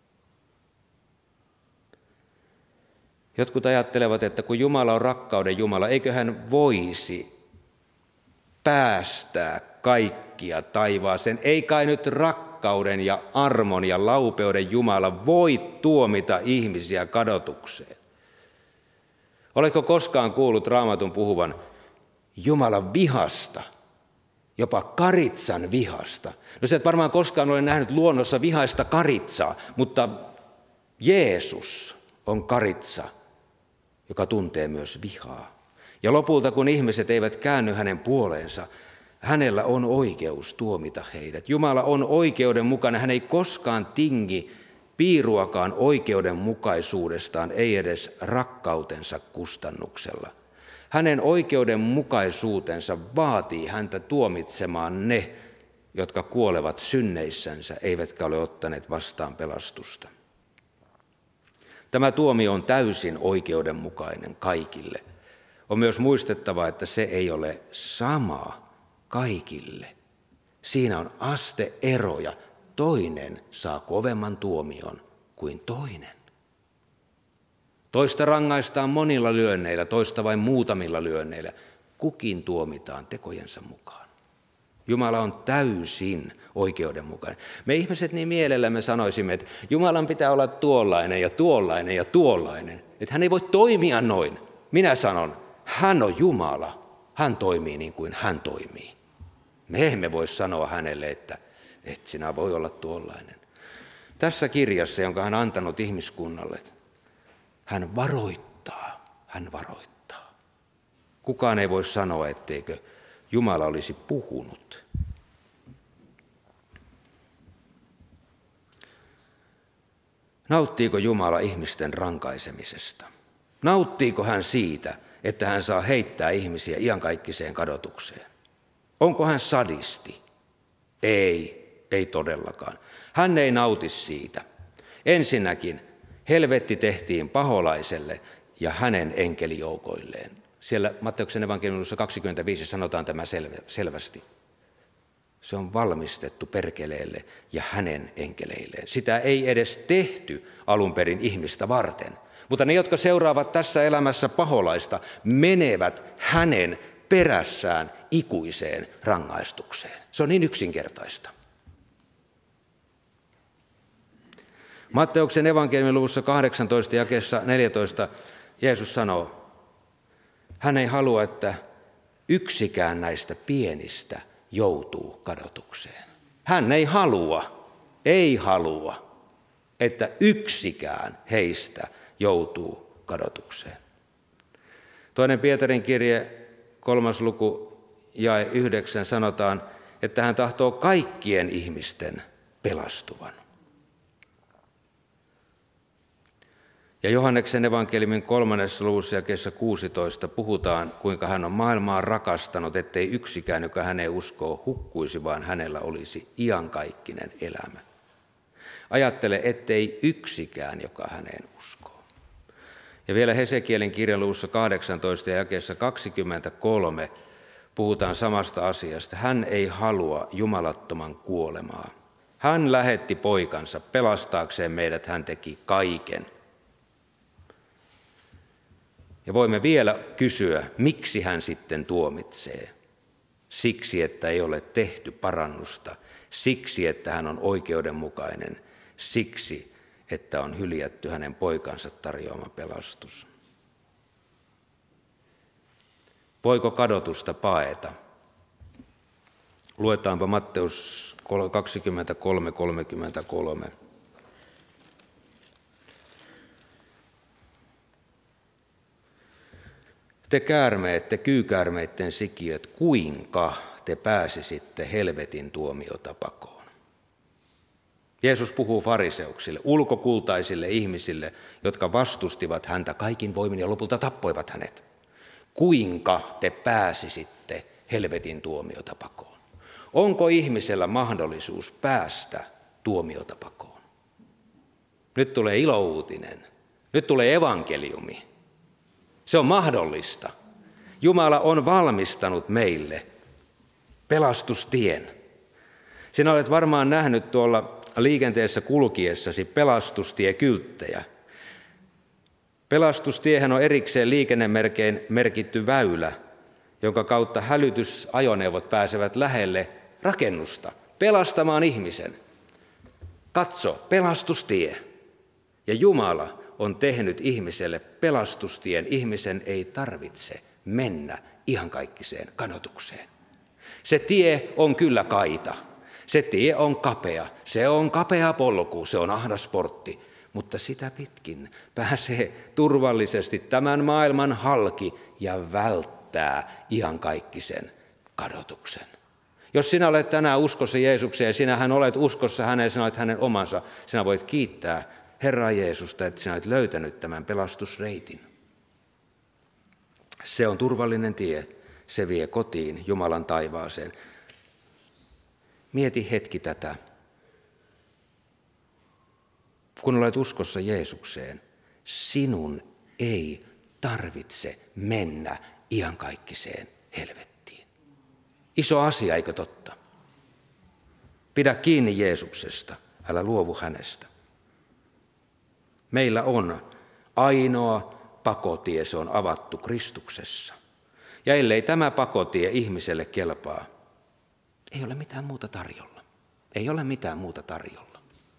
Jotkut ajattelevat, että kun Jumala on rakkauden Jumala, eikö hän voisi päästää kaikkia taivaaseen? Ei kai nyt rakkauden ja armon ja laupeuden Jumala voi tuomita ihmisiä kadotukseen? Oletko koskaan kuullut Raamatun puhuvan Jumalan vihasta, jopa karitsan vihasta? No se et varmaan koskaan ole nähnyt luonnossa vihaista karitsaa, mutta Jeesus on karitsa, joka tuntee myös vihaa. Ja lopulta kun ihmiset eivät käänny hänen puoleensa, hänellä on oikeus tuomita heidät. Jumala on oikeudenmukainen, hän ei koskaan tingi piiruakaan oikeudenmukaisuudestaan, ei edes rakkautensa kustannuksella. Hänen oikeudenmukaisuutensa vaatii häntä tuomitsemaan ne, jotka kuolevat synneissänsä, eivätkä ole ottaneet vastaan pelastusta. Tämä tuomio on täysin oikeudenmukainen kaikille. On myös muistettava, että se ei ole sama kaikille. Siinä on asteeroja. Toinen saa kovemman tuomion kuin toinen. Toista rangaistaan monilla lyönneillä, toista vain muutamilla lyönneillä. Kukin tuomitaan tekojensa mukaan. Jumala on täysin oikeudenmukainen. Me ihmiset niin mielellämme sanoisimme, että Jumalan pitää olla tuollainen ja tuollainen ja tuollainen. Että hän ei voi toimia noin. Minä sanon, hän on Jumala. Hän toimii niin kuin hän toimii. Me emme voi sanoa hänelle, että et sinä voi olla tuollainen. Tässä kirjassa, jonka hän on antanut ihmiskunnalle, hän varoittaa, hän varoittaa. Kukaan ei voi sanoa, etteikö Jumala olisi puhunut. Nauttiiko Jumala ihmisten rankaisemisesta? Nauttiiko hän siitä, että hän saa heittää ihmisiä iankaikkiseen kadotukseen? Onko hän sadisti? Ei. Ei todellakaan. Hän ei nauti siitä. Ensinnäkin helvetti tehtiin paholaiselle ja hänen enkelijoukoilleen. Siellä Matteuksen evankeliumissa kaksikymmentäviisi sanotaan tämä selvästi. Se on valmistettu perkeleelle ja hänen enkeleilleen. Sitä ei edes tehty alun perin ihmistä varten. Mutta ne, jotka seuraavat tässä elämässä paholaista, menevät hänen perässään ikuiseen rangaistukseen. Se on niin yksinkertaista. Matteuksen evankeliumin luvussa kahdeksantoista jakeessa neljätoista Jeesus sanoo, hän ei halua, että yksikään näistä pienistä joutuu kadotukseen. Hän ei halua, ei halua, että yksikään heistä joutuu kadotukseen. Toinen Pietarin kirje, kolmas luku, jae yhdeksän sanotaan, että hän tahtoo kaikkien ihmisten pelastuvan. Ja Johanneksen evankeliumin kolmannessa luvussa jakeessa kuusitoista puhutaan, kuinka hän on maailmaa rakastanut, ettei yksikään, joka häneen uskoo, hukkuisi, vaan hänellä olisi iankaikkinen elämä. Ajattele, ettei yksikään, joka häneen uskoo. Ja vielä Hesekielin kirjan luvussa kahdeksantoista ja jakeessa kaksikymmentäkolme puhutaan samasta asiasta. Hän ei halua jumalattoman kuolemaa. Hän lähetti poikansa pelastaakseen meidät, hän teki kaiken. Ja voimme vielä kysyä, miksi hän sitten tuomitsee. Siksi, että ei ole tehty parannusta. Siksi, että hän on oikeudenmukainen. Siksi, että on hyljätty hänen poikansa tarjoama pelastus. Voiko kadotusta paeta? Luetaanpa Matteus kaksikymmentäkolme kolmekymmentäkolme. Te käärmeet, te kyykäärmeitten sikiöt, kuinka te pääsisitte helvetin tuomiota pakoon? Jeesus puhuu fariseuksille, ulkokultaisille ihmisille, jotka vastustivat häntä kaikin voimin ja lopulta tappoivat hänet. Kuinka te pääsisitte helvetin tuomiota pakoon? Onko ihmisellä mahdollisuus päästä tuomiota pakoon? Nyt tulee ilouutinen. Nyt tulee evankeliumi. Se on mahdollista. Jumala on valmistanut meille pelastustien. Sinä olet varmaan nähnyt tuolla liikenteessä kulkiessasi pelastustiekylttejä. Pelastustiehän on erikseen liikennemerkein merkitty väylä, jonka kautta hälytysajoneuvot pääsevät lähelle rakennusta pelastamaan ihmisen. Katso, pelastustie. Ja Jumala on tehnyt ihmiselle pelastustien. Ihmisen ei tarvitse mennä iankaikkiseen kadotukseen. Se tie on kyllä kaita. Se tie on kapea. Se on kapea polku. Se on ahdas portti. Mutta sitä pitkin pääsee turvallisesti tämän maailman halki ja välttää iankaikkisen kadotuksen. Jos sinä olet tänään uskossa Jeesukseen ja sinähän olet uskossa häneen ja sinä olet hänen omansa, sinä voit kiittää Herraa Jeesusta, että sinä olet löytänyt tämän pelastusreitin. Se on turvallinen tie. Se vie kotiin Jumalan taivaaseen. Mieti hetki tätä. Kun olet uskossa Jeesukseen, sinun ei tarvitse mennä iankaikkiseen helvettiin. Iso asia, eikö totta? Pidä kiinni Jeesuksesta, älä luovu hänestä. Meillä on ainoa pakotie, se on avattu Kristuksessa. Ja ellei tämä pakotie ihmiselle kelpaa, ei ole mitään muuta tarjolla. Ei ole mitään muuta tarjolla.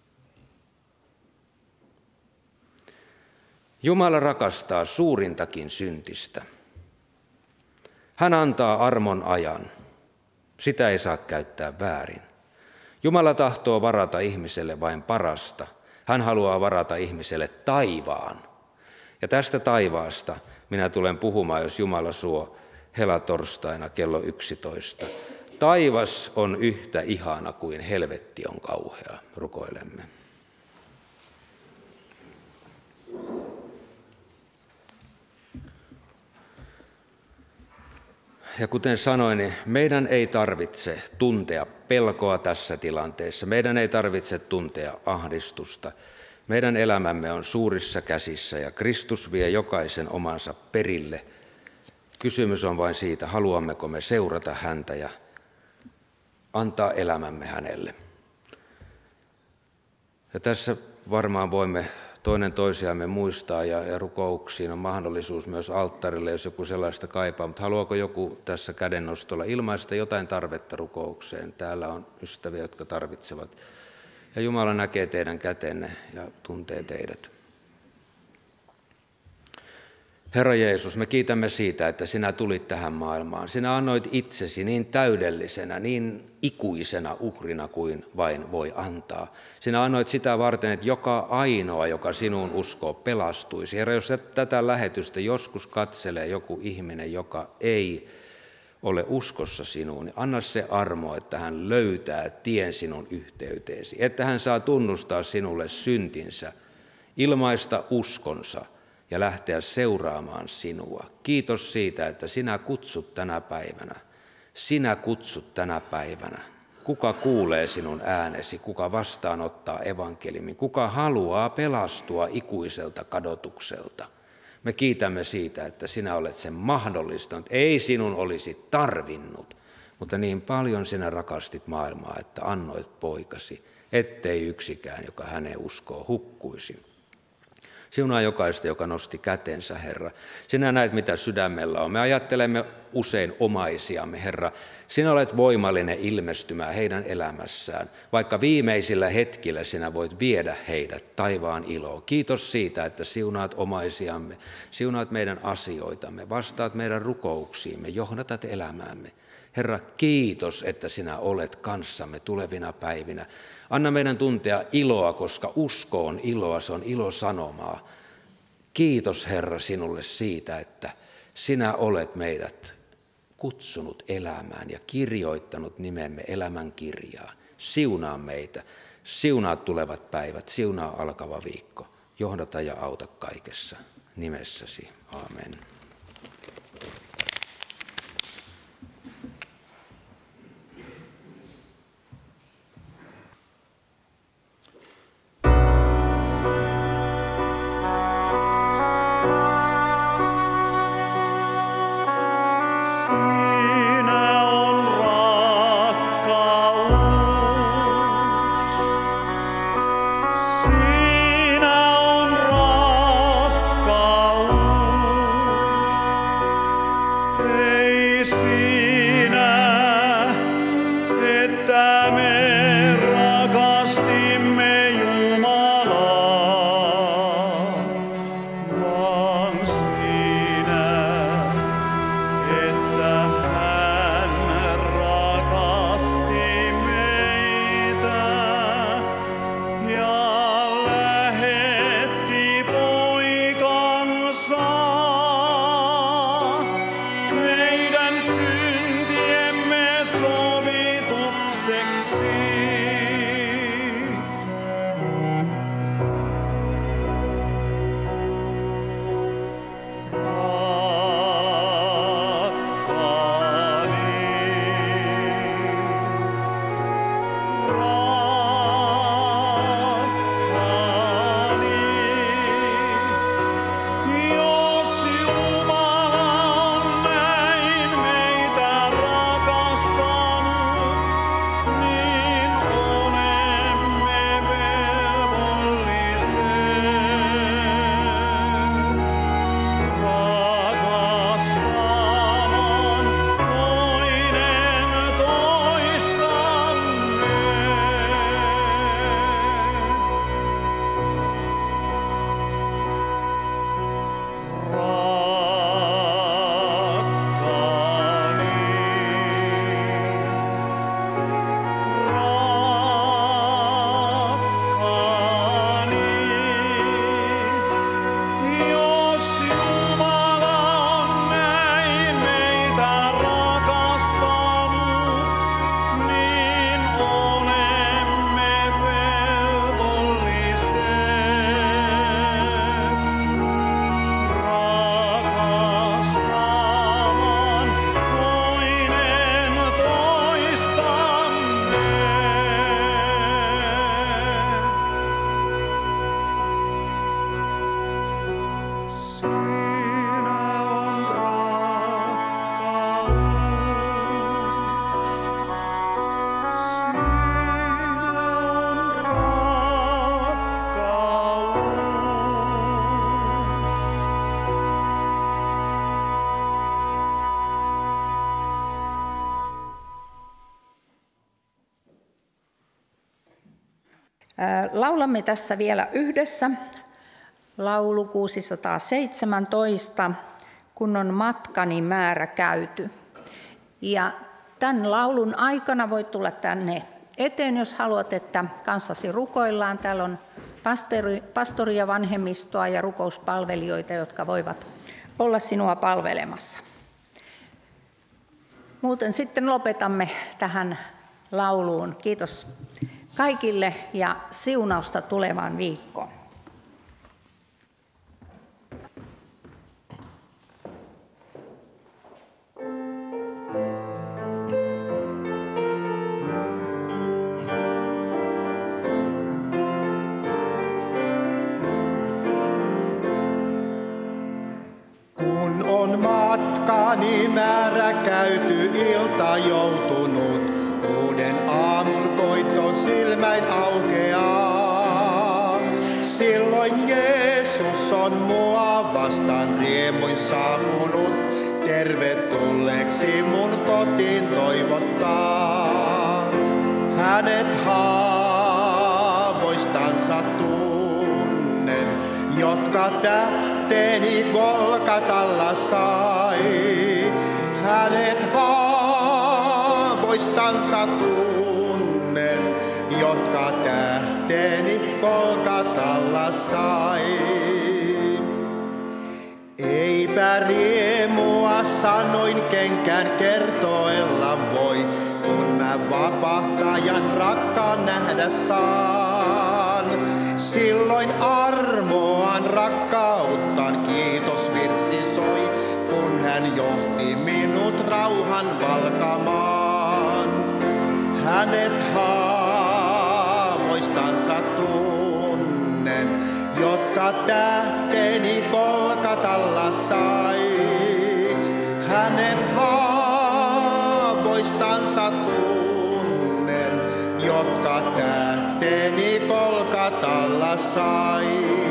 Jumala rakastaa suurintakin syntistä. Hän antaa armon ajan. Sitä ei saa käyttää väärin. Jumala tahtoo varata ihmiselle vain parasta. Hän haluaa varata ihmiselle taivaan. Ja tästä taivaasta minä tulen puhumaan, jos Jumala suo, helatorstaina kello yksitoista. Taivas on yhtä ihana kuin helvetti on kauhea. Rukoilemme. Ja kuten sanoin, niin meidän ei tarvitse tuntea pelkoa tässä tilanteessa. Meidän ei tarvitse tuntea ahdistusta. Meidän elämämme on suurissa käsissä ja Kristus vie jokaisen omansa perille. Kysymys on vain siitä, haluammeko me seurata häntä ja antaa elämämme hänelle. Ja tässä varmaan voimme toinen toisiamme muistaa ja, ja rukouksiin on mahdollisuus myös alttarille, jos joku sellaista kaipaa. Mutta haluaako joku tässä kädennostolla ilmaista jotain tarvetta rukoukseen? Täällä on ystäviä, jotka tarvitsevat Ja Jumala näkee teidän kätenne ja tuntee teidät. Herra Jeesus, me kiitämme siitä, että sinä tulit tähän maailmaan. Sinä annoit itsesi niin täydellisenä, niin ikuisena uhrina kuin vain voi antaa. Sinä annoit sitä varten, että joka ainoa, joka sinuun uskoo, pelastuisi. Herra, jos tätä lähetystä joskus katselee joku ihminen, joka ei ole uskossa sinuun, niin anna se armo, että hän löytää tien sinun yhteyteesi, että hän saa tunnustaa sinulle syntinsä, ilmaista uskonsa ja lähteä seuraamaan sinua. Kiitos siitä, että sinä kutsut tänä päivänä. Sinä kutsut tänä päivänä. Kuka kuulee sinun äänesi, kuka vastaanottaa evankeliumin, kuka haluaa pelastua ikuiselta kadotukselta. Me kiitämme siitä, että sinä olet sen mahdollistanut. Ei sinun olisi tarvinnut, mutta niin paljon sinä rakastit maailmaa, että annoit poikasi, ettei yksikään, joka häneen uskoo, hukkuisi. Siunaa jokaista, joka nosti kätensä, Herra. Sinä näet, mitä sydämellä on. Me ajattelemme usein omaisiamme, Herra. Sinä olet voimallinen ilmestymään heidän elämässään. Vaikka viimeisillä hetkillä sinä voit viedä heidät taivaan iloon. Kiitos siitä, että siunaat omaisiamme, siunaat meidän asioitamme, vastaat meidän rukouksiimme, johdatat elämäämme. Herra, kiitos, että sinä olet kanssamme tulevina päivinä. Anna meidän tuntea iloa, koska usko on iloa, se on ilosanomaa. Kiitos, Herra, sinulle siitä, että sinä olet meidät kutsunut elämään ja kirjoittanut nimemme elämän kirjaan. Siunaa meitä, siunaa tulevat päivät, siunaa alkava viikko. Johdata ja auta kaikessa nimessäsi. Aamen. Siinä on rakkaus. Laulamme tässä vielä yhdessä laulu kuusisataaseitsemäntoista, kun on matkani määrä käyty. Ja tämän laulun aikana voit tulla tänne eteen, jos haluat, että kanssasi rukoillaan. Täällä on pastori, pastori ja vanhemmistoa ja rukouspalvelijoita, jotka voivat olla sinua palvelemassa. Muuten sitten lopetamme tähän lauluun. Kiitos kaikille ja siunausta tulevaan viikkoon. Kun on matkani määrä käyty, ilta joutunut, uuden aamun koitto silmäin aukeaa. Silloin Jeesus on mua vastaan riemuin saapunut, tervetulleeksi mun kotiin toivottaa. Hänet haavoistansa tunnen, jotka tähteeni Golgatalla sai. Hänet haavoistansa tunnen, jotka tähteeni Golgatalla sai. Eipä riemua sanoin kenkään kertoilla voi, kun mä vapahtajan rakkaan nähdä saan. Silloin armoan rakkauttaan kiitos virsi soi, kun hän johti minut rauhan valkamaan. Hänet haavoistansa tunnen, jotka tähteeni Golgatalla sai. Hänet haavoistansa tunnen, jotka tähteeni Golgatalla sai.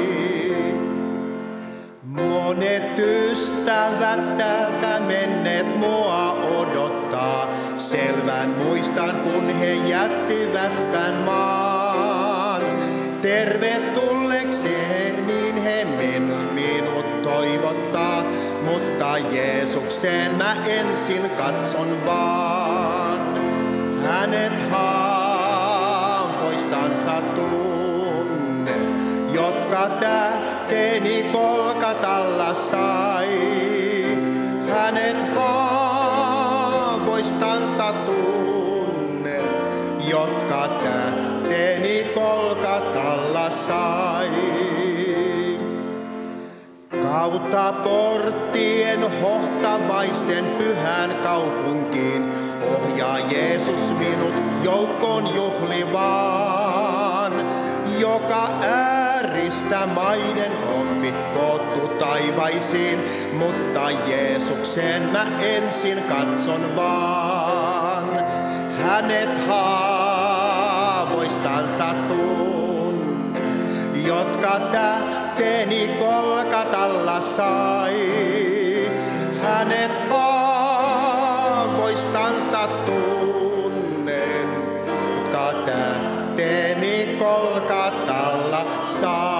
Monet ystävät täältä menneet mua odottaa. Selvän muistan, kun he jättivät tän maan. Tervetulleeksi he, niin he minut, minut toivottaa. Mutta Jeesukseen mä ensin katson vaan. Hänet haavoistansa tunnen, jotka tähteeni Golgatalla sai. Hänet haavoistansa tunnen, jotka tähteeni Golgatalla sai. Kautta porttien hohtavaisten pyhään kaupunkiin ohjaa Jeesus minut joukkoon juhlivaan, joka ääristä maiden ompi koottu taivaisiin, mutta Jeesukseen mä ensin katson vaan. Hänet haavoistansa tunnen, jotka tähteeni Golgatalla sai. Hänet haavoistansa tunnen, jotka tähteeni Golgatalla sai.